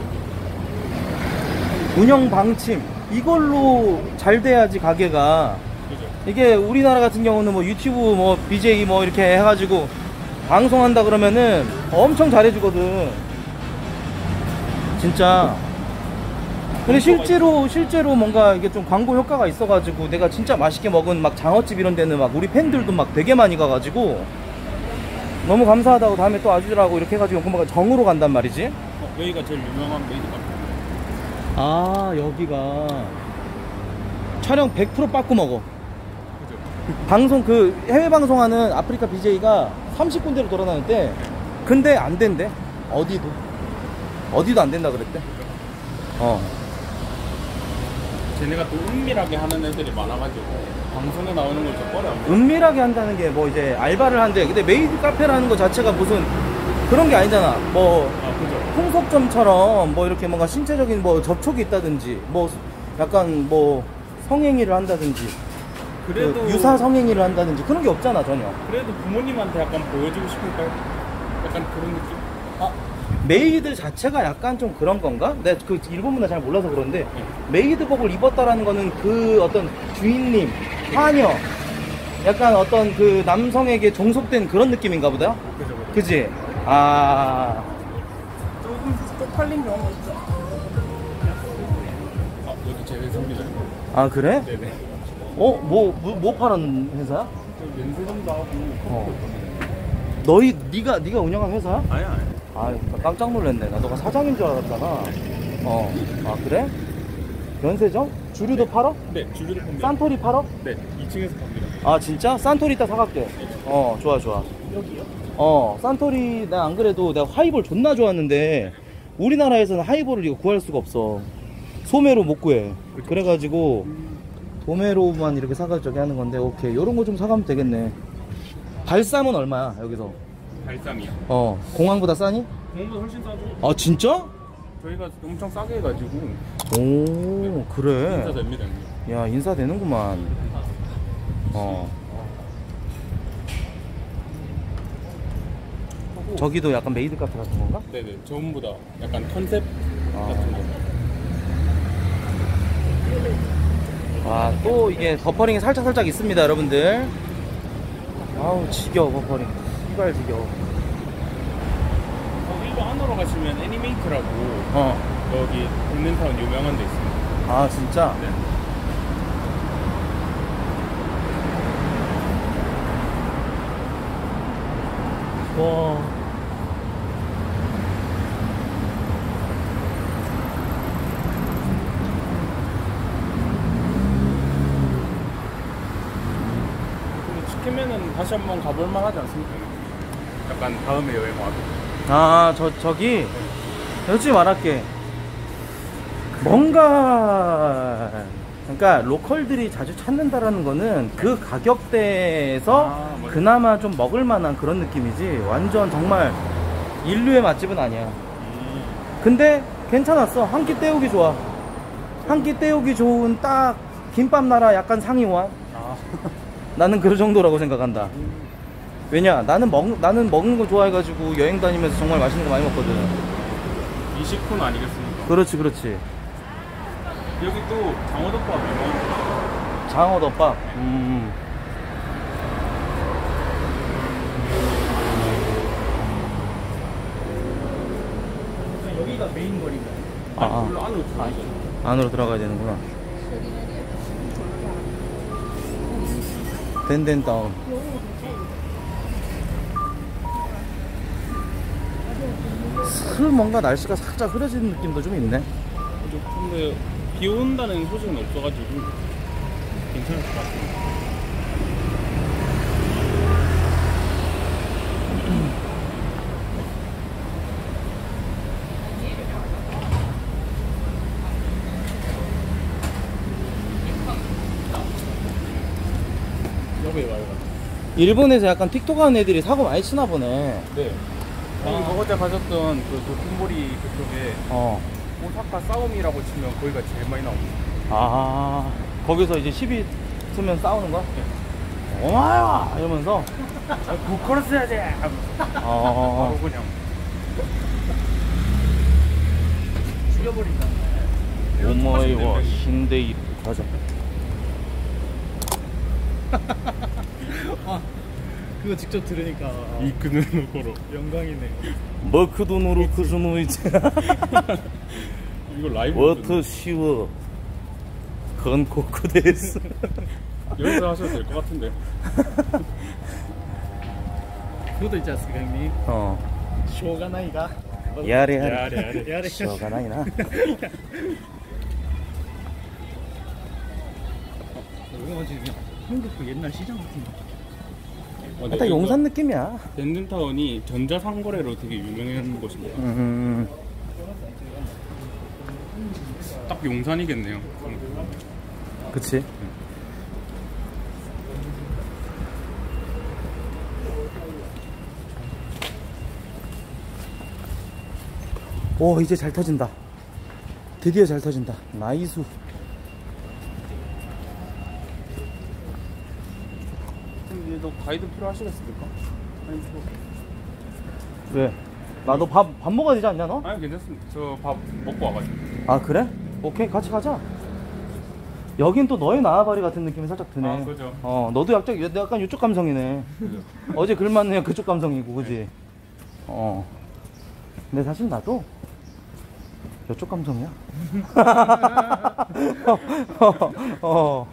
운영 방침 이걸로 잘 돼야지 가게가.
그죠.
이게 우리나라 같은 경우는 뭐 유튜브 뭐 비제이 뭐 이렇게 해가지고 방송한다 그러면은 엄청 잘해주거든 진짜. 근데 실제로 실제로 뭔가 이게 좀 광고 효과가 있어가지고 내가 진짜 맛있게 먹은 막 장어집 이런 데는 막 우리 팬들도 막 되게 많이 가가지고 너무 감사하다고 다음에 또 와주라고 이렇게 해가지고 금방 정으로 간단 말이지.
어, 여기가 제일 유명한 메이드 카페.
아, 여기가 촬영 백 퍼센트 빠꾸 먹어.
그죠.
방송 그 해외 방송하는 아프리카 비제이가 삼십 군데로 돌아다녔대. 근데 안 된대. 어디도 어디도 안 된다 그랬대. 어.
쟤네가 또 은밀하게 하는 애들이 많아가지고 방송에 나오는 걸 좀 꺼려.
은밀하게 한다는 게 뭐 이제 알바를 한대. 근데 메이드 카페라는 거 자체가 무슨 그런 게 아니잖아. 뭐
아 그죠.
풍속점처럼 뭐 이렇게 뭔가 신체적인 뭐 접촉이 있다든지 뭐 약간 뭐 성행위를 한다든지
그래도
그 유사 성행위를 한다든지 그런 게 없잖아 전혀.
그래도 부모님한테 약간 보여주고 싶을까요? 약간 그런 느낌?
아, 메이드 자체가 약간 좀 그런 건가? 내가 그 일본 문화 잘 몰라서 그런데 메이드복을 입었다라는 거는 그 어떤 주인님, 하녀, 약간 어떤 그 남성에게 종속된 그런 느낌인가 보다?
그죠, 그죠.
그지? 아,
조금 쪽팔린 경우가 있죠. 아, 여기 제 회사입니다.
아 그래?
네네.
어? 뭐, 뭐, 뭐 파는 회사야?
저 면세점도 하고.
어. 너희, 네가, 네가 운영한 회사야?
아니, 아니.
아, 나 깜짝 놀랐네. 나 너가 사장인 줄 알았잖아. 어. 아, 그래? 면세점? 주류도 팔어?
네, 주류를 팝니다.
산토리 팔어?
네, 이 층에서 팝니다.
아, 진짜? 산토리 이따 사갈게. 어, 좋아, 좋아.
여기요?
어, 산토리, 나 안 그래도 내가 하이볼 존나 좋았는데, 우리나라에서는 하이볼을 이거 구할 수가 없어. 소매로 못 구해. 그래가지고, 도매로만 이렇게 사가지고 저기 하는 건데, 오케이. 요런 거 좀 사가면 되겠네. 발삼은 얼마야, 여기서?
발삼이요.
어, 공항보다 싸니?
공보다 훨씬 싸죠.
아, 진짜?
저희가 엄청 싸게 해가지고
오, 그래.
인사됩니다.
야, 인사되는구만. 어. 저기도 약간 메이드 카페 같은 건가?
네네, 전부 다 약간 컨셉
아.
같은 거.
아, 또 이게 버퍼링이 살짝 살짝 있습니다, 여러분들. 아우, 지겨워, 버퍼링. 이발 지겨워.
어, 일로 안으로 가시면 애니메이트라고
어.
여기 동넨타운 유명한 데 있습니다.
아, 진짜?
네.
와.
근데 치킨맨은 다시 한번 가볼만 하지 않습니까? 약간 다음에 여행 와도.
아, 저, 저기, 솔직히 말할게. 뭔가, 그러니까 로컬들이 자주 찾는다라는 거는 그 가격대에서
아, 맞아.
그나마 좀 먹을 만한 그런 느낌이지. 완전 정말 인류의 맛집은 아니야.
음.
근데 괜찮았어. 한 끼 때우기 좋아. 한 끼 때우기 좋은 딱 김밥 나라 약간 상이와.
아.
나는 그 정도라고 생각한다. 왜냐, 나는 먹 나는 먹는 거 좋아해가지고 여행 다니면서 정말 맛있는 거 많이 먹거든.
이 식품 아니겠습니까?
그렇지, 그렇지.
여기 또 장어덮밥 유명한
장어덮밥. 음.
여기가 메인 거리인가요?
아, 아.
물론 안으로 들어가죠.
안으로 들어가야 되는구나. 덴덴다운. 슬 뭔가 날씨가 살짝 흐려지는 느낌도 좀 있네.
그죠? 근데 비 온다는 소식은 없어가지고 괜찮을 것 같아요.
일본에서 약간 틱톡 하는 애들이 사고 많이 치나 보네.
네. 형님 그 어제 가셨던 그 도톤보리 그쪽에
어.
오사카 싸움이라고 치면 거기가 제일 많이 나옵니다.
아, 거기서 이제 시비 쓰면 싸우는 거야? 오마야! 이러면서.
고커러스 해야지!
어.
바로 그냥
죽여버린다.
오마이와 신데이. 가자.
아, 그거 직접 들으니까
이 그늘로 걸어.
영광이네.
머크도노로 크즈노이즈.
이거 라이브
워터 시워. 건코크 데스.
여기서 하셔도 될 것 같은데.
그것도 있지 않습니까, 형님?
어.
쇼가 나이가.
야래 야래.
야래 야래.
야래.
쇼가 나이나.
이거 지금 한국 그 옛날 시장 같은데.
어, 네,
일단 용산 느낌이야.
덴든타운이 전자상거래로 되게 유명한 곳입니다.
음.
딱 용산이겠네요.
그치. 오, 이제 잘 터진다. 드디어 잘 터진다. 나이스.
근데 너 가이드 필요하시겠습니까? 아니 뭐.
왜? 나도 밥, 밥 먹어야 되지 않냐, 너?
아니 괜찮습니다. 저 밥 먹고 와가지고.
아, 그래? 오케이, 같이 가자. 여긴 또 너의 나와바리 같은 느낌이 살짝 드네.
아, 그죠.
어, 너도 약간, 약간 이쪽 감성이네.
그죠.
어제 글만 내야 그쪽 감성이고, 그지? 어. 근데 사실 나도 이쪽 감성이야. 어, 어.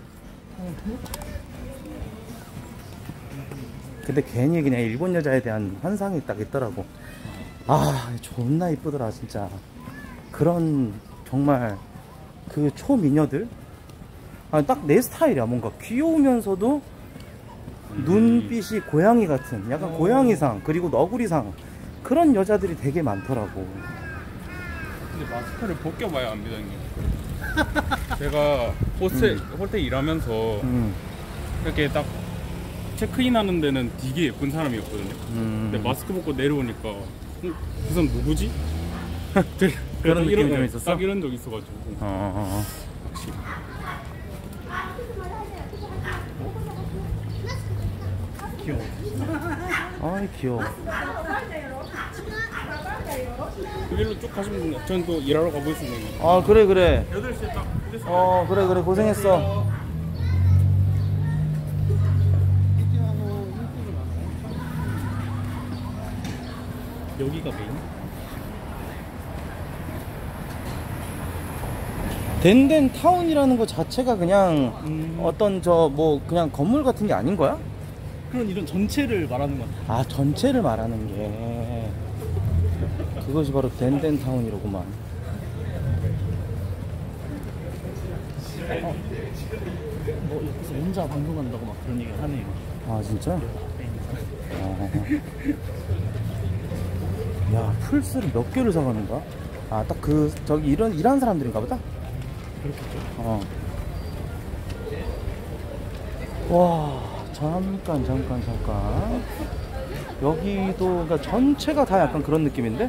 근데 괜히 그냥 일본 여자에 대한 환상이 딱 있더라고. 아, 존나 이쁘더라, 진짜. 그런, 정말, 그 초미녀들? 아, 딱 내 스타일이야. 뭔가 귀여우면서도 눈빛이 고양이 같은, 약간 고양이상, 그리고 너구리상. 그런 여자들이 되게 많더라고.
근데 마스크를 벗겨봐야 압니다, 형님. 제가 호스텔,
음.
호텔 일하면서
음,
이렇게 딱 체크인 하는 데는 되게 예쁜 사람이었거든요.
음.
근데 마스크 벗고 내려오니까 음, 그 사람 누구지?
그런 느낌이
이런-
좀 있었어?
딱 이런 적 있어가지고.
어, 어,
확실히.
귀여워.
어. 아이, 귀여워.
그 길로 쭉 가시면 됩니다. 저는 또 일하러 가보겠습니다.
아, 그래, 그래.
여덟 시에 딱 오겠습니다.
어, 그래, 그래. 고생했어.
여기가 메인?
덴덴 타운이라는 것 자체가 그냥
음.
어떤 저 뭐 그냥 건물 같은 게 아닌 거야?
그런 이런 전체를 말하는 것 같아.
아, 전체를 말하는 게 그것이 바로 덴덴 타운이로구만.
뭐 여기서 혼자 방송한다고 막 그런 얘기를 하네요.
아, 진짜? 어. 야, 플스를 몇 개를 사가는 거야? 아, 딱 그 저기 이런 일하는 사람들인가 보다.
그렇겠죠.
어. 와, 잠깐 잠깐 잠깐. 여기도 그러니까 전체가 다 약간 그런 느낌인데?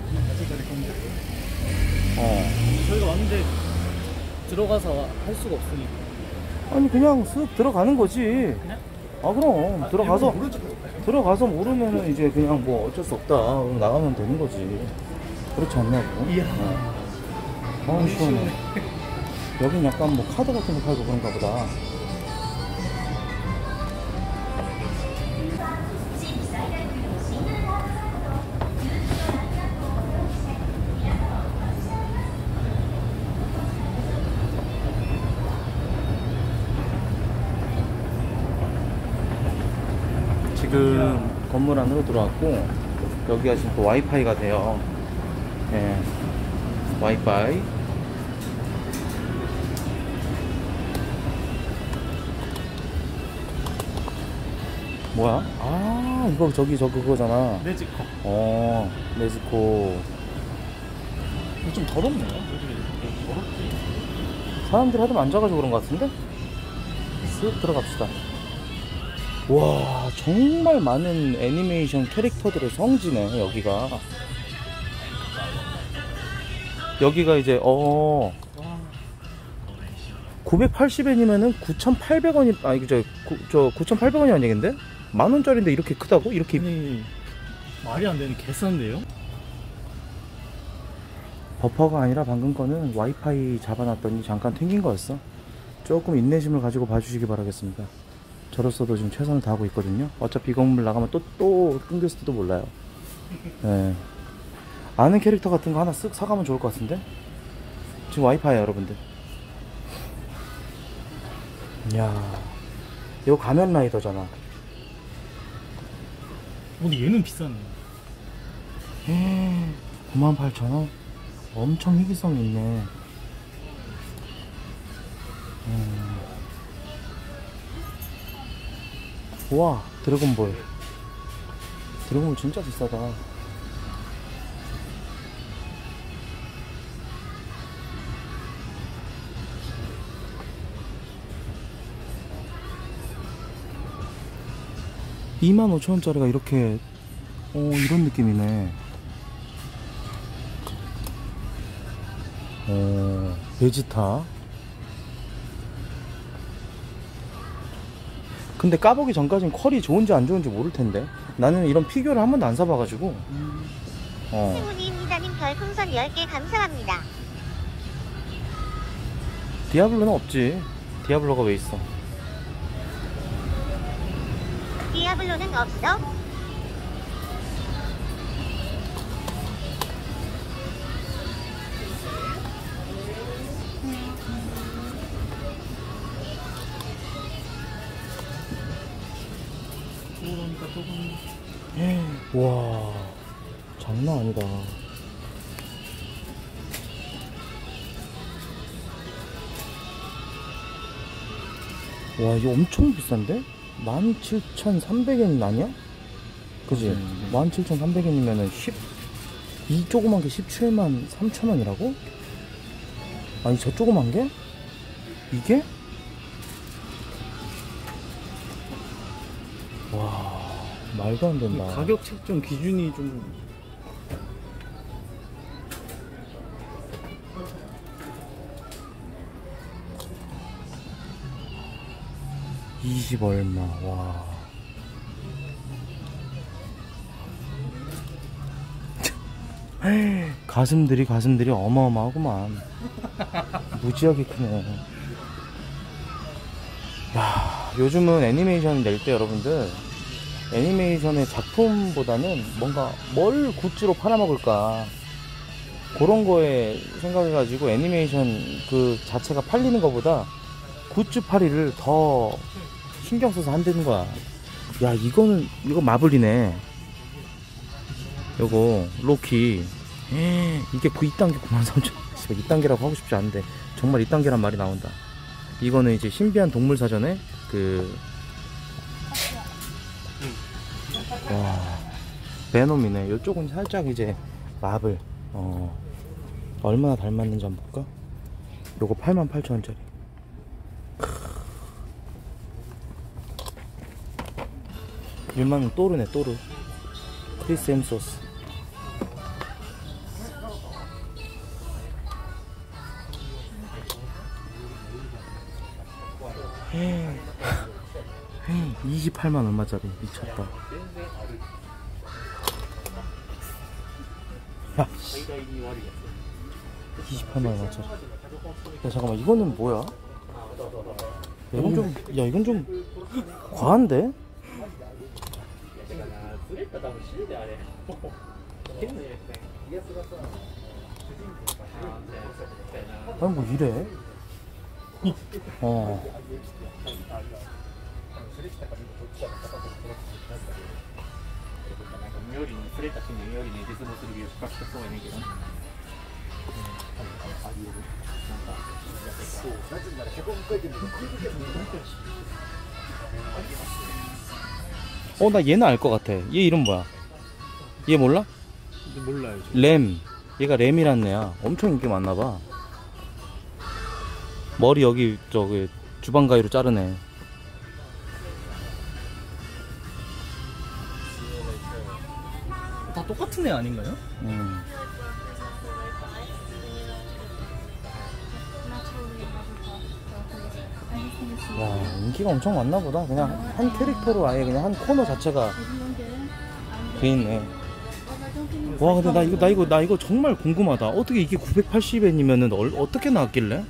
어.
저희가 왔는데 들어가서 할 수가 없으니까.
아니, 그냥 쓱 들어가는 거지. 아, 그럼 들어가서 들어가서 모르면은 이제 그냥 뭐 어쩔 수 없다. 그럼 나가면 되는 거지. 그렇지 않냐고.
이야.
어. 아, 시원해. 여긴 약간 뭐 카드 같은 거 팔고 그런가 보다. 지금 건물 안으로 들어왔고, 여기가 지금 또 와이파이가 돼요. 예. 와이파이. 뭐야? 아, 이거 저기 저 그거잖아.
네지커.
어, 네즈코.
이거 좀 더럽네요. 여기 더럽지.
사람들이 하도 앉아가지고 그런 것 같은데? 쓱 들어갑시다. 와, 정말 많은 애니메이션 캐릭터들의 성지네, 여기가. 여기가 이제, 어, 구백팔십 엔이면은 구천팔백 원이, 아니, 저, 저 구천팔백 원이 아니겠데 만원짜리인데 이렇게 크다고? 이렇게.
아니, 말이 안 되는 개싼데요?
버퍼가 아니라 방금 거는 와이파이 잡아놨더니 잠깐 튕긴 거였어. 조금 인내심을 가지고 봐주시기 바라겠습니다. 저로서도 지금 최선을 다하고 있거든요. 어차피 이 건물 나가면 또, 또 끊겼을지도 몰라요. 네. 아는 캐릭터 같은 거 하나 쓱 사가면 좋을 것 같은데? 지금 와이파이야, 여러분들. 이야, 이거 가면 라이더잖아.
근데 얘는 비싸네.
구만 팔천 원? 엄청 희귀성 있네. 음. 우와, 드래곤볼. 드래곤볼 진짜 비싸다. 이만 오천 원짜리가 이렇게, 어, 이런 느낌이네. 어, 베지타. 근데 까보기 전까진 퀄이 좋은지 안 좋은지 모를 텐데. 나는 이런 피규어를 한 번도 안 사봐가지고. 어.
승훈이 이다님 별풍선 열 개 감사합니다.
디아블로는 없지. 디아블로가 왜 있어?
디아블로는 없어?
와, 장난 아니다. 와, 이거 엄청 비싼데? 만 칠천삼백 엔 아니야? 그지?
음,
만 칠천삼백 엔이면은 십, 이 조그만 게 십칠만 삼천 원이라고? 아니, 저 조그만 게? 이게? 와, 말도 안 된다.
가격 책정 기준이 좀
이십 얼마. 와. 가슴들이 가슴들이 어마어마하구만. 무지하게 크네. 야, 요즘은 애니메이션 낼 때 여러분들 애니메이션의 작품보다는 뭔가 뭘 굿즈로 팔아먹을까 그런 거에 생각해가지고 애니메이션 그 자체가 팔리는 것보다 굿즈 팔이를 더 신경 써서 한다는 거야. 야, 이거는 이거 마블이네. 요거 로키. 에이, 이게 그 이 단계 구만 삼천 원. 이 단계라고 하고 싶지 않은데 정말 이 단계란 말이 나온다. 이거는 이제 신비한 동물 사전에 그 와, 베놈이네. 이쪽은 살짝 이제 마블. 어, 얼마나 닮았는지 한번 볼까? 요거 팔만 팔천 원짜리. 일만은 또르네, 또르. 크리스 햄소스. 이십팔만 얼마짜리. 미쳤다. 야, 이십팔만 얼마짜리. 야, 잠깐만, 이거는 뭐야? 이건 좀, 야, 이건 좀 과한데? 아니, 뭐 이래? 어. 어, 나 얘는 알 것 같아. 얘 이름 뭐야? 얘 몰라?
몰라요.
램. 얘가 램이란 애야. 엄청 인기 많나봐. 머리 여기 저기 주방 가위로 자르네.
다 똑같은 애 아닌가요?
음. 야, 인기가 엄청 많나 보다. 그냥 한 캐릭터로 아예 그냥 한 코너 자체가 돼 있네. 와, 근데 나 이거 나 이거 나 이거 정말 궁금하다. 어떻게 이게 구백팔십 엔이면은 어떻게 나왔길래?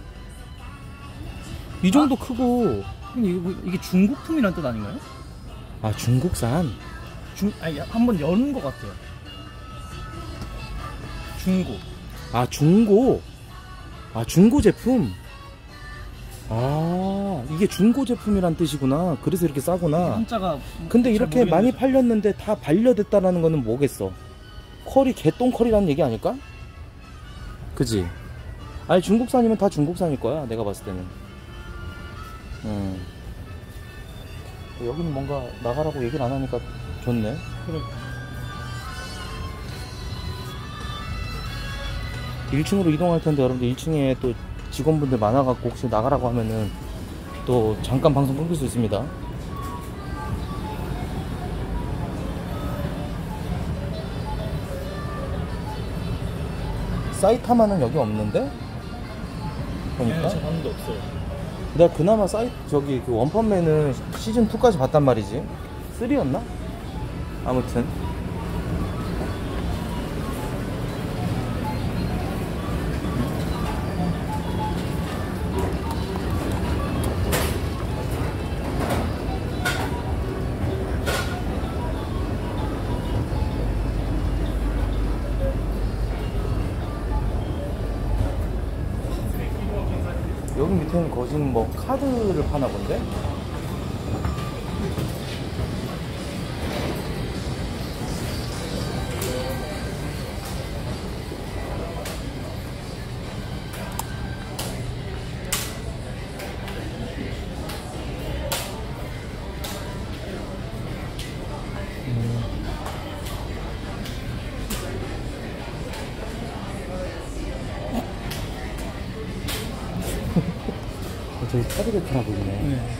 이 정도 아? 크고 이게, 이게 중국품이란 뜻 아닌가요?
아, 중국산.
중 아니 한번 여는 것 같아요. 중고.
아, 중고. 아, 중고 제품. 아, 이게 중고 제품이란 뜻이구나. 그래서 이렇게 싸구나.
한자가
근데 이렇게 많이 팔렸는데 다 반려됐다라는 거는 뭐겠어? 컬이 개똥컬이라는 얘기 아닐까? 그지? 아니, 중국산이면 다 중국산일 거야, 내가 봤을 때는. 음. 여기는 뭔가 나가라고 얘기를 안 하니까 좋네.
그래.
일 층으로 이동할 텐데 여러분들 일 층에 또 직원분들 많아갖고 혹시 나가라고 하면은 또 잠깐 방송 끊길 수 있습니다. 사이타마는 여기 없는데? 보니까
네, 저 봤는데 없어요.
내가 그나마 사이 저기 그 원펀맨은 시즌 투까지 봤단 말이지. 쓰리였나? 아무튼 여기 밑에는 거진 뭐 카드를 파나 본데? 저기 카드 배틀하고 있네.
네.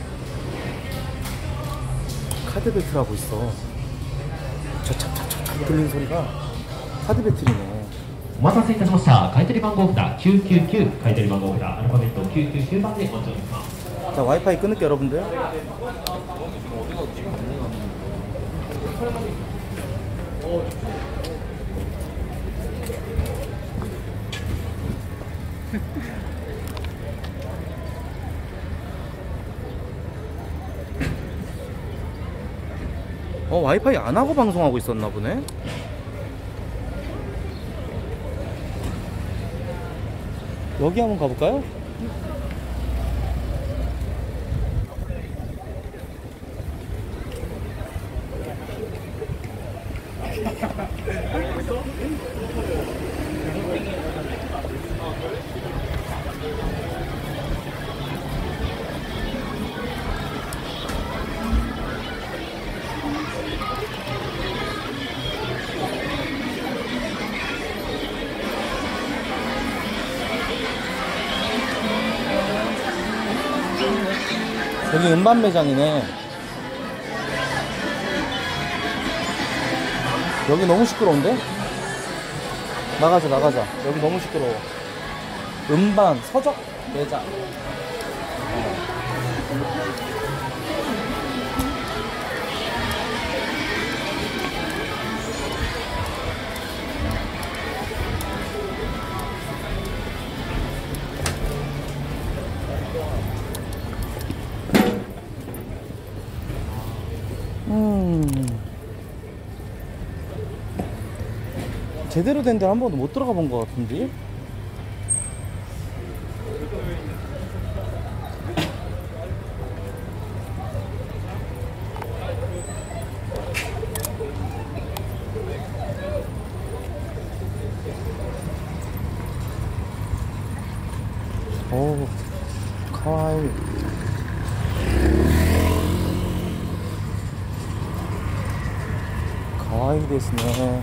카드 배틀하고 있어. 저 찹찹찹찹 들리는 소리가 카드 배틀이네.
お待たせいたしました。買取番号札きゅうきゅうきゅう、買取番号札アルファベットきゅうきゅうきゅう番でお待ちします。
자, 와이파이 끊을게 여러분들. 어, 와이파이 안 하고 방송하고 있었나 보네. 여기 한번 가볼까요? 여기 음반 매장이네. 여기 너무 시끄러운데? 나가자 나가자. 여기 너무 시끄러워. 음반 서적 매장. 음. 제대로 된 데 한 번도 못 들어가 본 것 같은데? 오, 카와이. 가와이 데스네.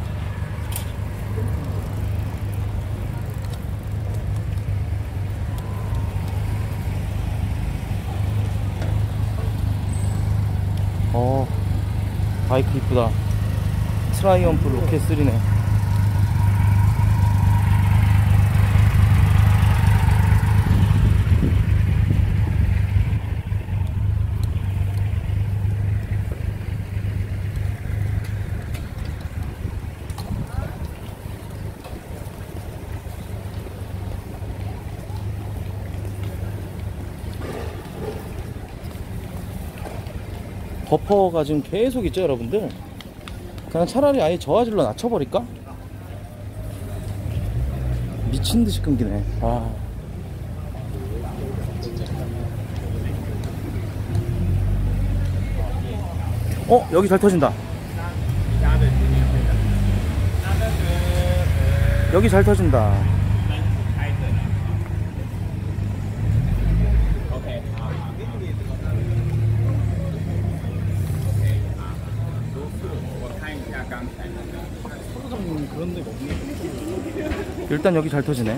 어, 바이크 이쁘다. 트라이엄프 로켓 쓰리네. 버퍼가 지금 계속 있죠 여러분들. 그냥 차라리 아예 저화질로 낮춰버릴까? 미친듯이 끊기네. 와. 어? 여기 잘 터진다. 여기 잘 터진다.
서로장 그런 데가 없네.
일단 여기 잘 터지네.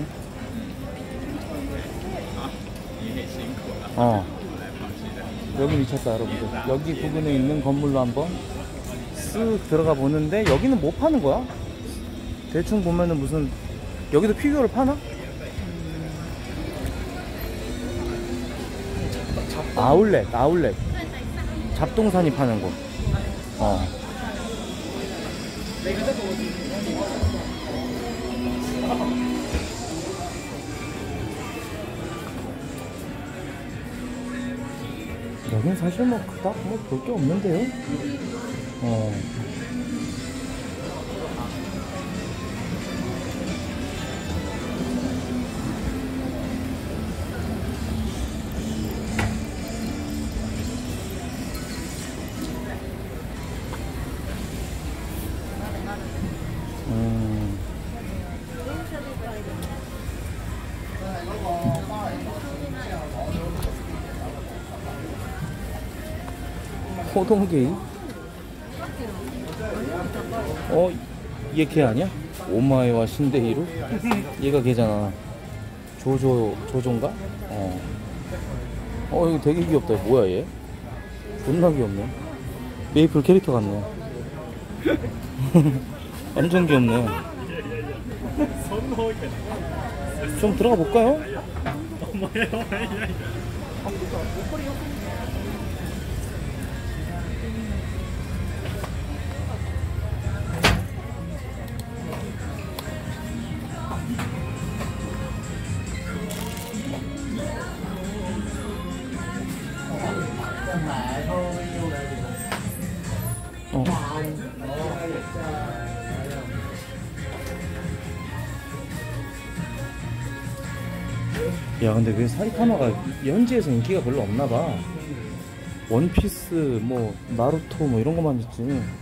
어. 여기 미쳤다 여러분들. 여기 부근에 있는 건물로 한번 쓱 들어가 보는데 여기는 뭐 파는 거야? 대충 보면은 무슨 여기도 피규어를 파나? 아울렛 아울렛 잡동사니 파는 곳. 어. 여긴 사실 뭐 그닥 뭐 볼 게 없는데요. 어. 음. 호동게임? 어? 얘 걔 아니야? 오마이와 신데이루? 얘가 걔잖아. 조조, 조조인가? 어. 어, 이거 되게 귀엽다. 뭐야, 얘? 존나 귀엽네. 메이플 캐릭터 같네. 완전 귀엽네. 좀 들어가 볼까요? 어. 야 근데 그 사이타마가 현지에서 인기가 별로 없나봐. 원피스 뭐 나루토 뭐 이런 거만 있지.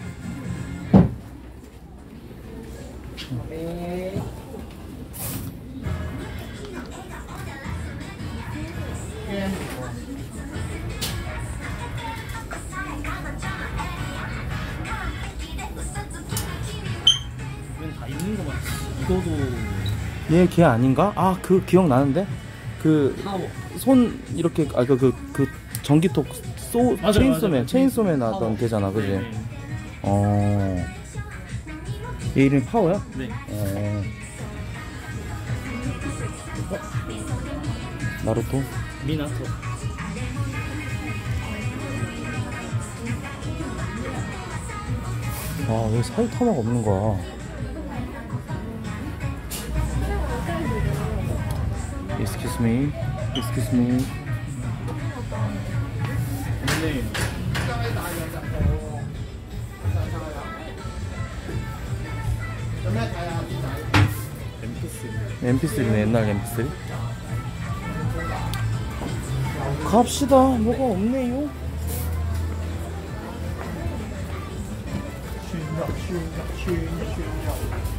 다 있는 거 맞지? 이거도
얘 걔 아닌가? 아 그 기억나는데? 그
파워.
손 이렇게 아 그 그 그 전기톱 소
맞아요,
체인소맨
맞아요.
체인소맨 나왔던
파워.
걔잖아, 그지?
네.
어. 얘 이름이 파워야?
네.
어. 나루토?
미나토.
아, 왜 사이타마가 없는 거야? Excuse me, excuse me.
네.
엠피쓰리네, 옛날 엠피쓰리. 갑시다. 뭐가 없네요.
슈냐 슈냐 슈냐 슈냐